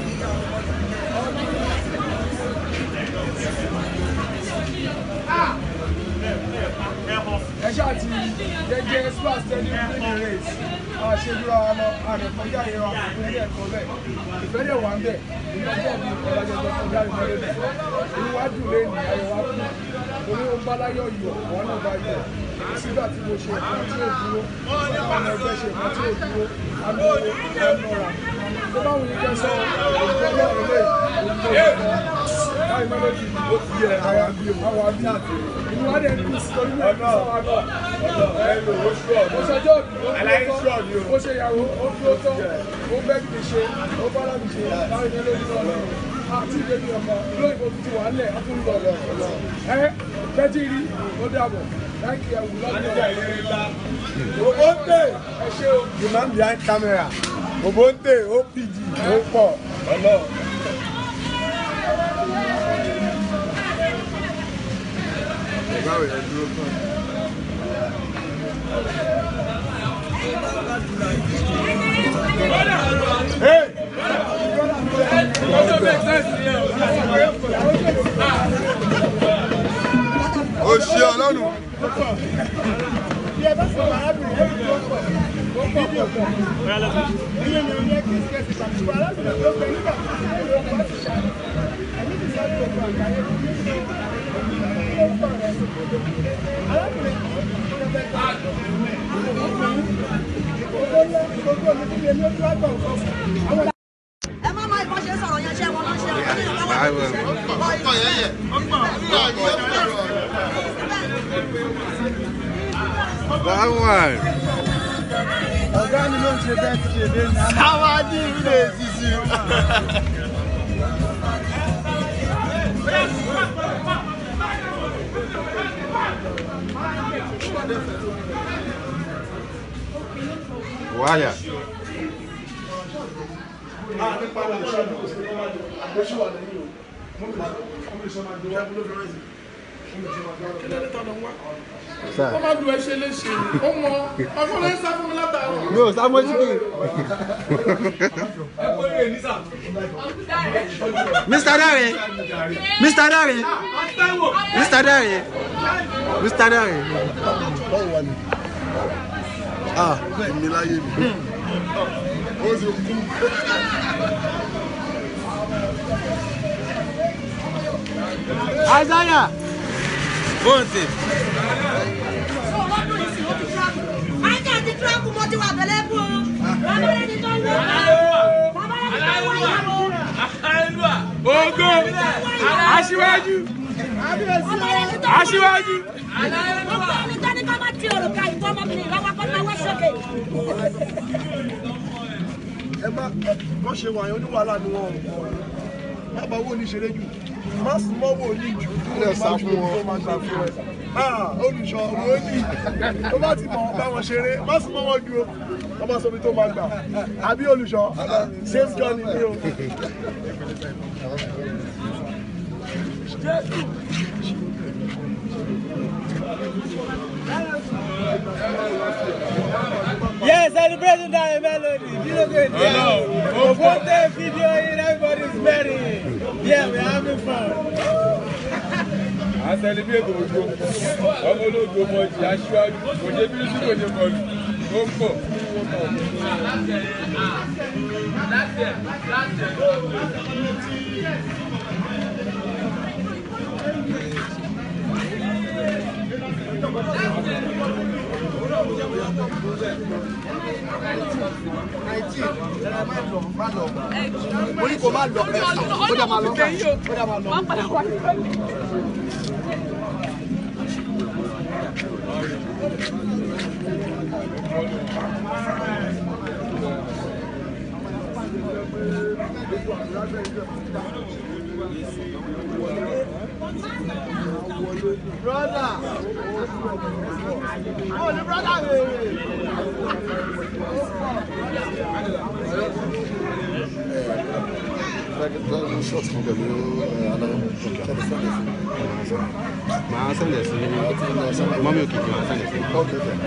S5: Ẹ ṣáà ti jẹjẹ splash tẹ́lẹ̀ ní race. A ṣe dúró wa lọ, a rẹ̀ kọjá ìrọ̀ àkùnrin ní ẹ̀kọ́ bẹ́ẹ̀. Ìfẹ́ dẹ̀ wà ń bẹ̀. Ìgbàjọ́ mi ọ̀làjọ́ tó kọjá ìmọ̀lẹ́ bẹ̀. Olúwájú lé ní ayọ̀ wá fún. Orí ó bá láyọ̀ yọ̀, wọ́n náà bá yọ̀. Sígbà tí mo ṣe nǹkan tí ò dúró, àwọn ẹgbẹ́ ṣe nǹkan tí ò dúró, àmì owó ẹnura. Tó bá wùn jẹ́ sọ òjò náà lè òjò láì mẹ́lẹ́dì ó fi ẹ̀ àwọn àbí àwọn àbí àti inú wa dẹ̀ ń kú sí orí náà ọ̀nà ọ̀nà ẹ̀lò ó ṣọ́ ó ṣọjọ́ òbí ó ṣe ìyàwó ó dúró tán ó bẹ́ẹ̀ mi ṣe ó bá láti ṣe láì mẹ́lẹ́dì náà lọ àti ìgbẹ́bí ọmọ lóyìnbó tuntun wà lẹ̀ á tún lọ lọ ẹ tẹ́tí rí ó dàbọ̀ láìkí ẹ̀wù lọ́dún Obonte ẹ ṣe o the man behind camera Obonte O P D ó pọ̀ ọ̀nà.
S4: Báwo yẹn dúró fún ẹ?
S5: Hey!
S4: Ó ṣe ọlọ́run.
S3: Ẹ má máa ìbọn ṣe sọ̀rọ̀ yẹn ṣé wọn ló ń ṣe àwọn ènìyàn bá
S2: That one.
S5: Ọ̀gá mi ló ń ṣe bẹ́ẹ̀ ti ṣe dé ní àná.
S4: Àwọn adé ìlú lè ṣiṣi.
S2: Wáyà.
S5: Ó máa dùn ẹ́ ṣe léṣe. Ó mọ ọkùnrin ń sá fún mi látàárọ̀.
S2: Mi ò sá mọ́ chicken. Mister Dare. Mister Dare. Mister Dare. Mister Dare.
S4: Báwo wà ní? Ah, èmi láyé mi. Ó sì kú.
S2: Isaiah. Bonte.
S3: Ajá ti tíráàkù mo ti wà tẹ́lẹ̀ fún o. Bàbá rẹ̀ ti tó ń wọ́ bàbá rẹ̀ ti tó ń wọ́ ìyàwó.
S5: Ògo Aṣíwájú Aṣíwájú.
S3: Gbogbo ẹni tó ní ká má ti òrùka ìtọ́ ọmọbìnrin lọ́wọ́ kó náwó sókè.
S5: Ẹ má bọ́ ṣe wà yẹn oníwàhálà ni wọ́n má bá owó ní ṣeré jù má sì mọ́wọ́ ní jù
S4: Ilé sá fún wọn.
S5: tó máa gbà fún ẹ. Olùṣọ́ owó ní tó bá ti mọ̀ bá wọn ṣeré má sì mọ́wọ́ ju o wọ́n bá sọ bí tó máa gbà àbí olùṣọ́ safe journey ni o.
S7: Yes, celebrating that melody. You know good. Obonte video in everybody's
S5: very. Yeah, we're having fun. I celebrate the Ojo. I'm going to go for the Ashwa. We're going to go to the Ojo. That's it. That's it.
S4: Mo ní kó má lọ ẹ ó dá máa lọ ó dá máa lọ. Brother, oh, the brother. Short from the
S7: máa sẹ́ndẹ̀ sí mọ́mí òkìkí máa sẹ́ndẹ̀ sí.
S4: Okay, okay.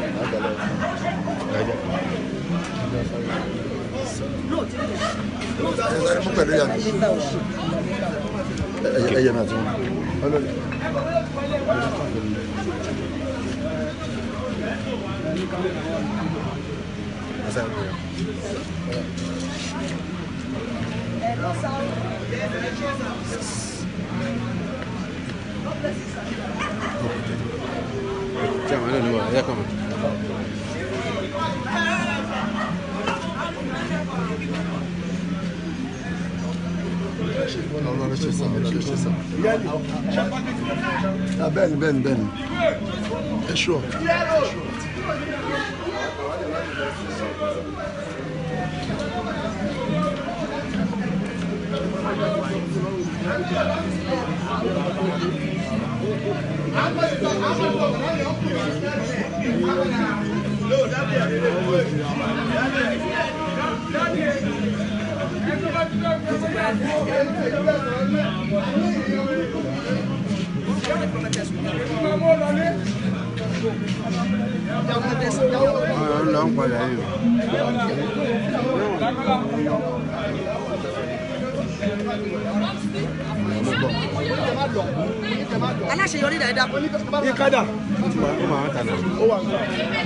S4: Mo pẹ̀lú yàrá. Ẹyẹ náà tí wọ́n.
S7: Tiens, allez, nous voilà, d'accord.
S4: Non, non, laissez ça, laissez ça. Ah, Ben, Ben, Ben. C'est chaud.
S7: Là, on va y aller.
S3: aláṣeyọrí dáadáa.
S5: Ní kádà.
S7: Ó máa ń tànà.
S5: Ó wà ní.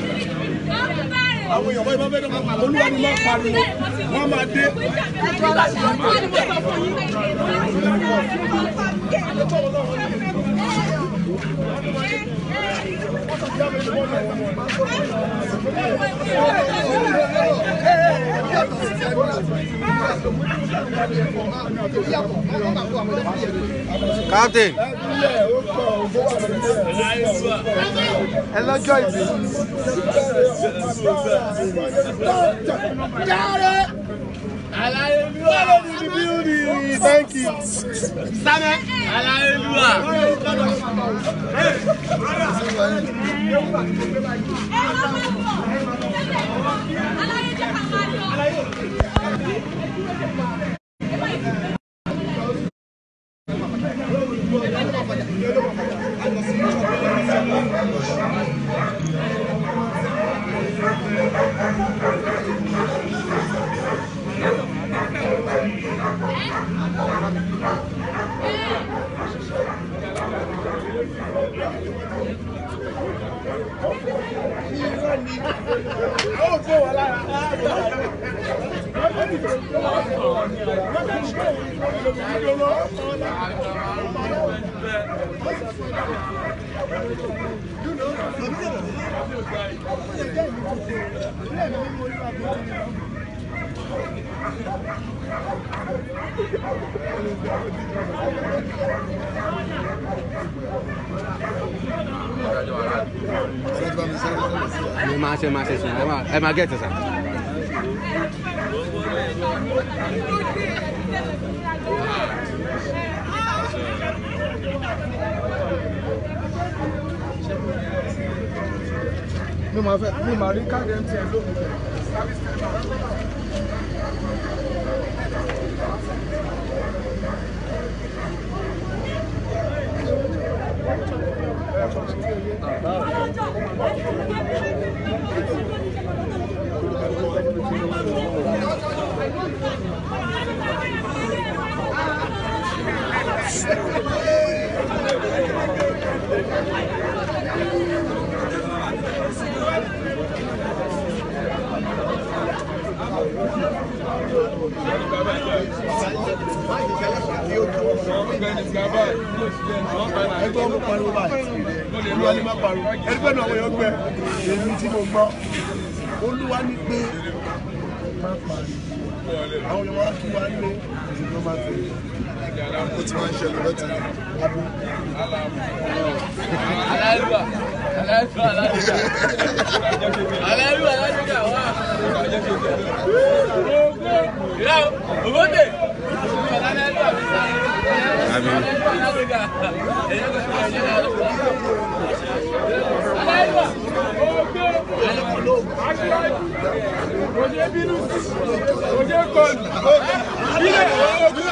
S5: Àwọn èèyàn bá ibà bẹ́ẹ̀ náà olúwa ni máa pariwo, wọ́n máa dé.
S7: Captain.
S5: Ẹ lọ́jọ́ ìbí. Hallelujah. Thank you. Samuel. Hallelujah.
S7: Ẹ máa ṣe máa ṣe sùn, ẹ máa gẹ̀ẹ́tì sà.
S5: Mi máa fẹ́ mi máa rí káàdì M T N lókun.
S2: ẹgbẹ́ ọmọ pariwo báyìí olúwa ní má pariwo ẹgbẹ́ náà wọ́n yọ gbẹ èmi tí mo gbọ́ olúwa ní pé má pariwo àwọn ọmọ wa kí wá lé ìṣèjọba máa tẹ̀ ó ti máa ń ṣẹlẹ̀ lọ́tì àbí.
S6: aláìlúwà aláìlúwà aláìlúwà aláìlúwà aláìlúwà wà. ìlà òbóde aláìlúwà mi sá. aláìlúwà aláìlúwà òde bínú òde kọlù ilé òde.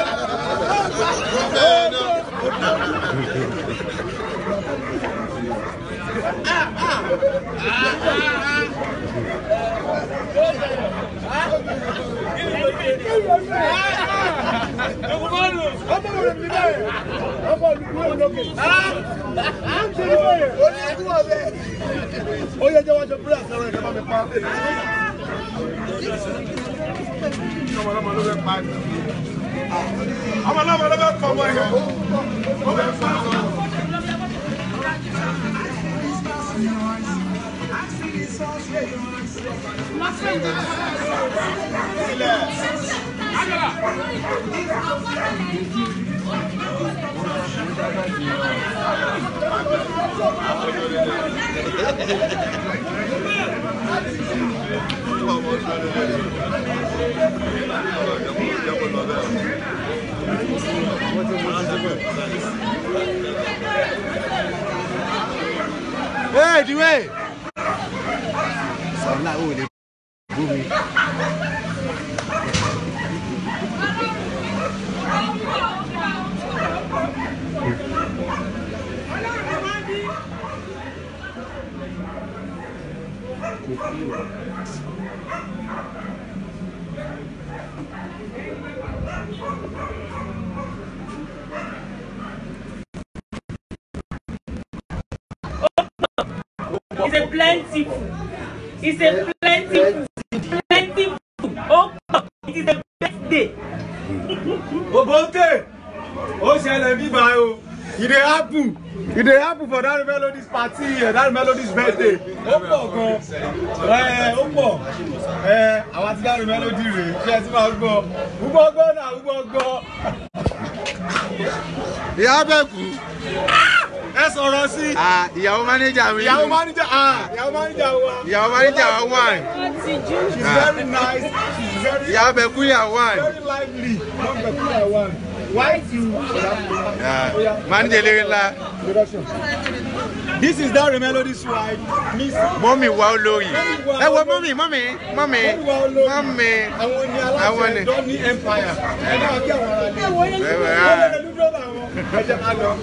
S2: ó yẹ jẹ́ wọ́n jọ bílẹ̀ sọ̀rọ̀ ìjọba mi pa. ọmọ ọlọ́mọ ló fẹ́ pa ẹ̀. ọmọ ọlọ́mọ ló fẹ́ pọ̀ ọmọ ẹ̀. ó fẹ́ pa ọmọ.
S7: Hey, the way. So now we booming.
S8: It's a plentiful. It's a plentiful. Plentiful. Oh, it is a birthday.
S2: Obote, ó ṣẹlẹ̀ bí báyìí o. It dey happen. It dey happen for that Melodies party here, that Melodies birthday. Ó pọ̀ gan. Ẹ ó pọ̀. Ẹ àwọn àti that Melody rè é. Ṣé ẹ ti máa gbọ́? Gbọ́ gbọ́ náà, gbọ́ gbọ́.
S7: Ìyá bẹ́ẹ̀ kú.
S2: Ẹ sọ̀rọ̀ sí.
S7: Ìyàwó mánéjà mi.
S2: Ìyàwó mánéjà ìyàwó mánéjà wa.
S7: Ìyàwó mánéjà wa wà.
S2: She's very nice. She's very.
S7: Ìyàwó bẹ̀ kú ìyàwó wà.
S2: Very lively. Wọ́n bẹ̀ kú ìyàwó wà. Why you?
S7: Mánéjà eléré ńlá.
S2: This is that Melodies wife, Miss.
S7: Mọ́mì wa olóyè. Ẹ wo mọ́mì mọ́mì mọ́mì mọ́mì.
S2: Àwọn ni aláṣẹ Donny Empire. Ẹ náà kí àwọn ará lè.
S7: Ẹ wẹ̀
S2: Ẹ lè dúró làwọn. Ẹ jẹ́ ká lọ.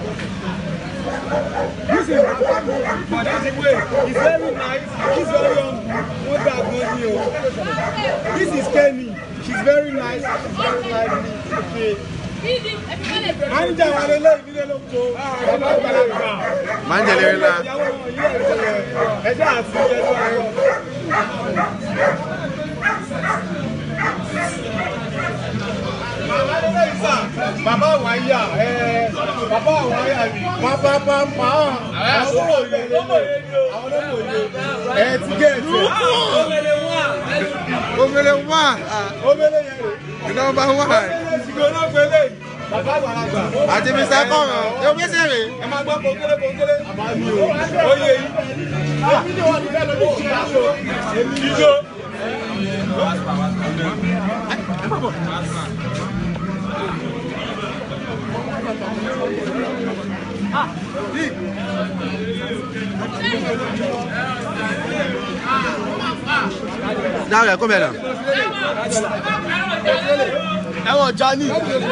S2: This is but that's the way. He's very nice. He's very young. What that good you? This is Kenny. She's very nice. She's very lively. Okay. Manja wa lele ìdílé ló kó. Bàbá àgbàlagbà.
S7: Manja lè la.
S2: Ẹ jẹ́ àti ẹjọ́ ayọ̀. Bàbá lele ìsà. Bàbá àwáyà. Bàbá àwáyà ni. Bàbá pàmpá. Àwọn olóyè lélẹ̀. Àwọn olóyè. Ẹ ti gé ẹ̀sìn. Omele wà.
S7: Omele wà.
S2: Omele yẹn rè.
S7: Nọ́mbà wà.
S2: Ìsìnkú náà gbélé. Bàbá àgbàlagbà.
S7: Àti mi sá kọ̀rọ̀. Yóò gbé sèrè.
S2: Ẹ máa gbọ́ kókélé kókélé. Àbá mi o. Ó yẹ yín. Èmi ni wọ́n ti fẹ́ lọ ní ìṣe aṣọ. Èmi ìjọ. Ẹ má bọ̀.
S7: Dáhùn ẹ̀kọ́ mẹ́rin.
S2: Ẹ̀wọ̀n Jani.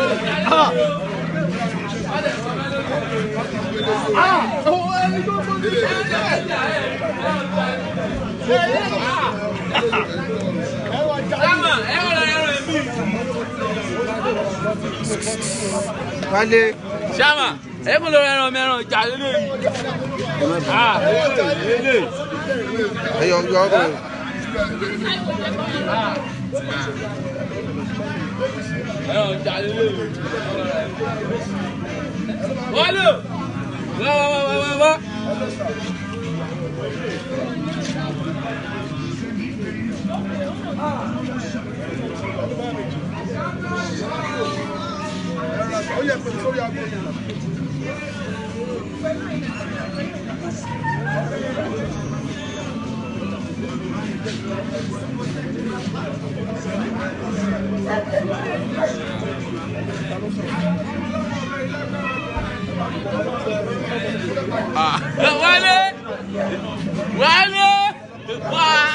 S7: Wálé.
S6: Ṣáàmà, ẹ kò lọ ẹran mẹ́ràn ìjà lélẹ̀ yìí.
S7: Ẹ yọ yọ ọkọ.
S6: Olha! Vá, vá, vá, vá, vá!
S5: Olha, professor, olha a
S6: Ah, Wale! Wale! Wah!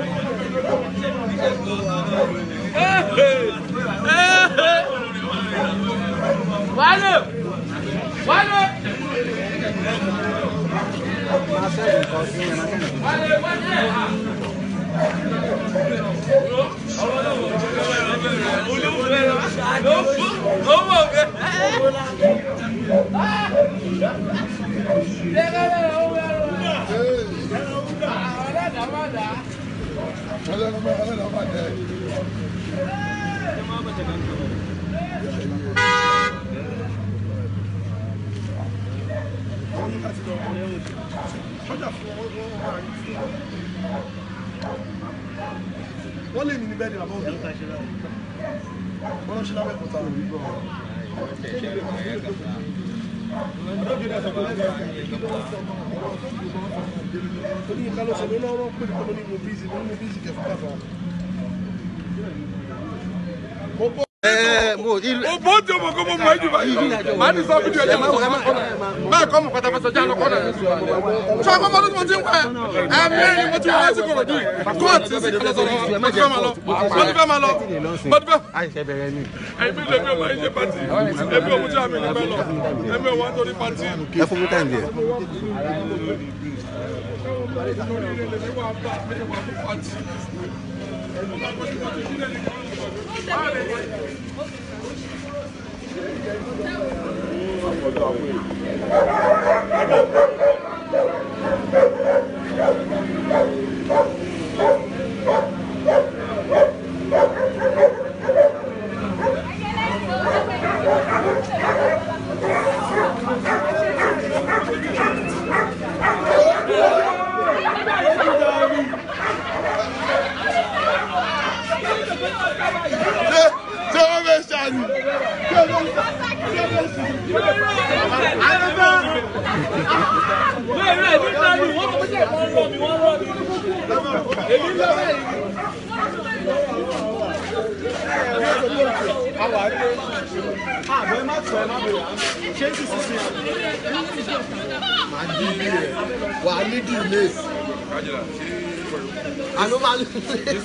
S6: Wale! Wale! Wale, wale!
S5: wọ́n lè ní ní bẹ́ẹ̀ ni àbọ̀ òbí wọ́n lọ ṣe lábẹ́ kọ̀ọ̀tà torí ìkálọ́sọ̀ ló lọ́rọ́ pé kọ́ ní mo bíìsì mo ní mo bíìsì kẹfù káfà.
S2: Òbó tí o mọ̀ kó mo mọ̀ ẹ́ jù báyìí lọ. Màá ní sọ fídíò ẹ̀jẹ̀ máa wọ̀ máa kọ́ mọ̀ pátápátá sọjá lọ kọ́nà. Sọ akọ́ mọ́ lóṣù mo ti ń pẹ́. Ẹ̀mí ni mo ti wọ́n sí kòrò dùn. Kóòtù sí kọ́lọ́ sọ̀rọ̀. Mo ti fẹ́ máa lọ. Mo ti fẹ́ máa lọ. Mo ti fẹ́. Ẹ̀mí lè mi ò máa ń ṣe pàtì. Ẹ̀mí ò mú tí àmì nígbà lọ. Ẹ̀mí ò wá nítorí pàtì.
S7: Ẹ fún mi táyì díẹ̀.
S4: Wà á ní di ilé. Àlọ́ máa lè lè.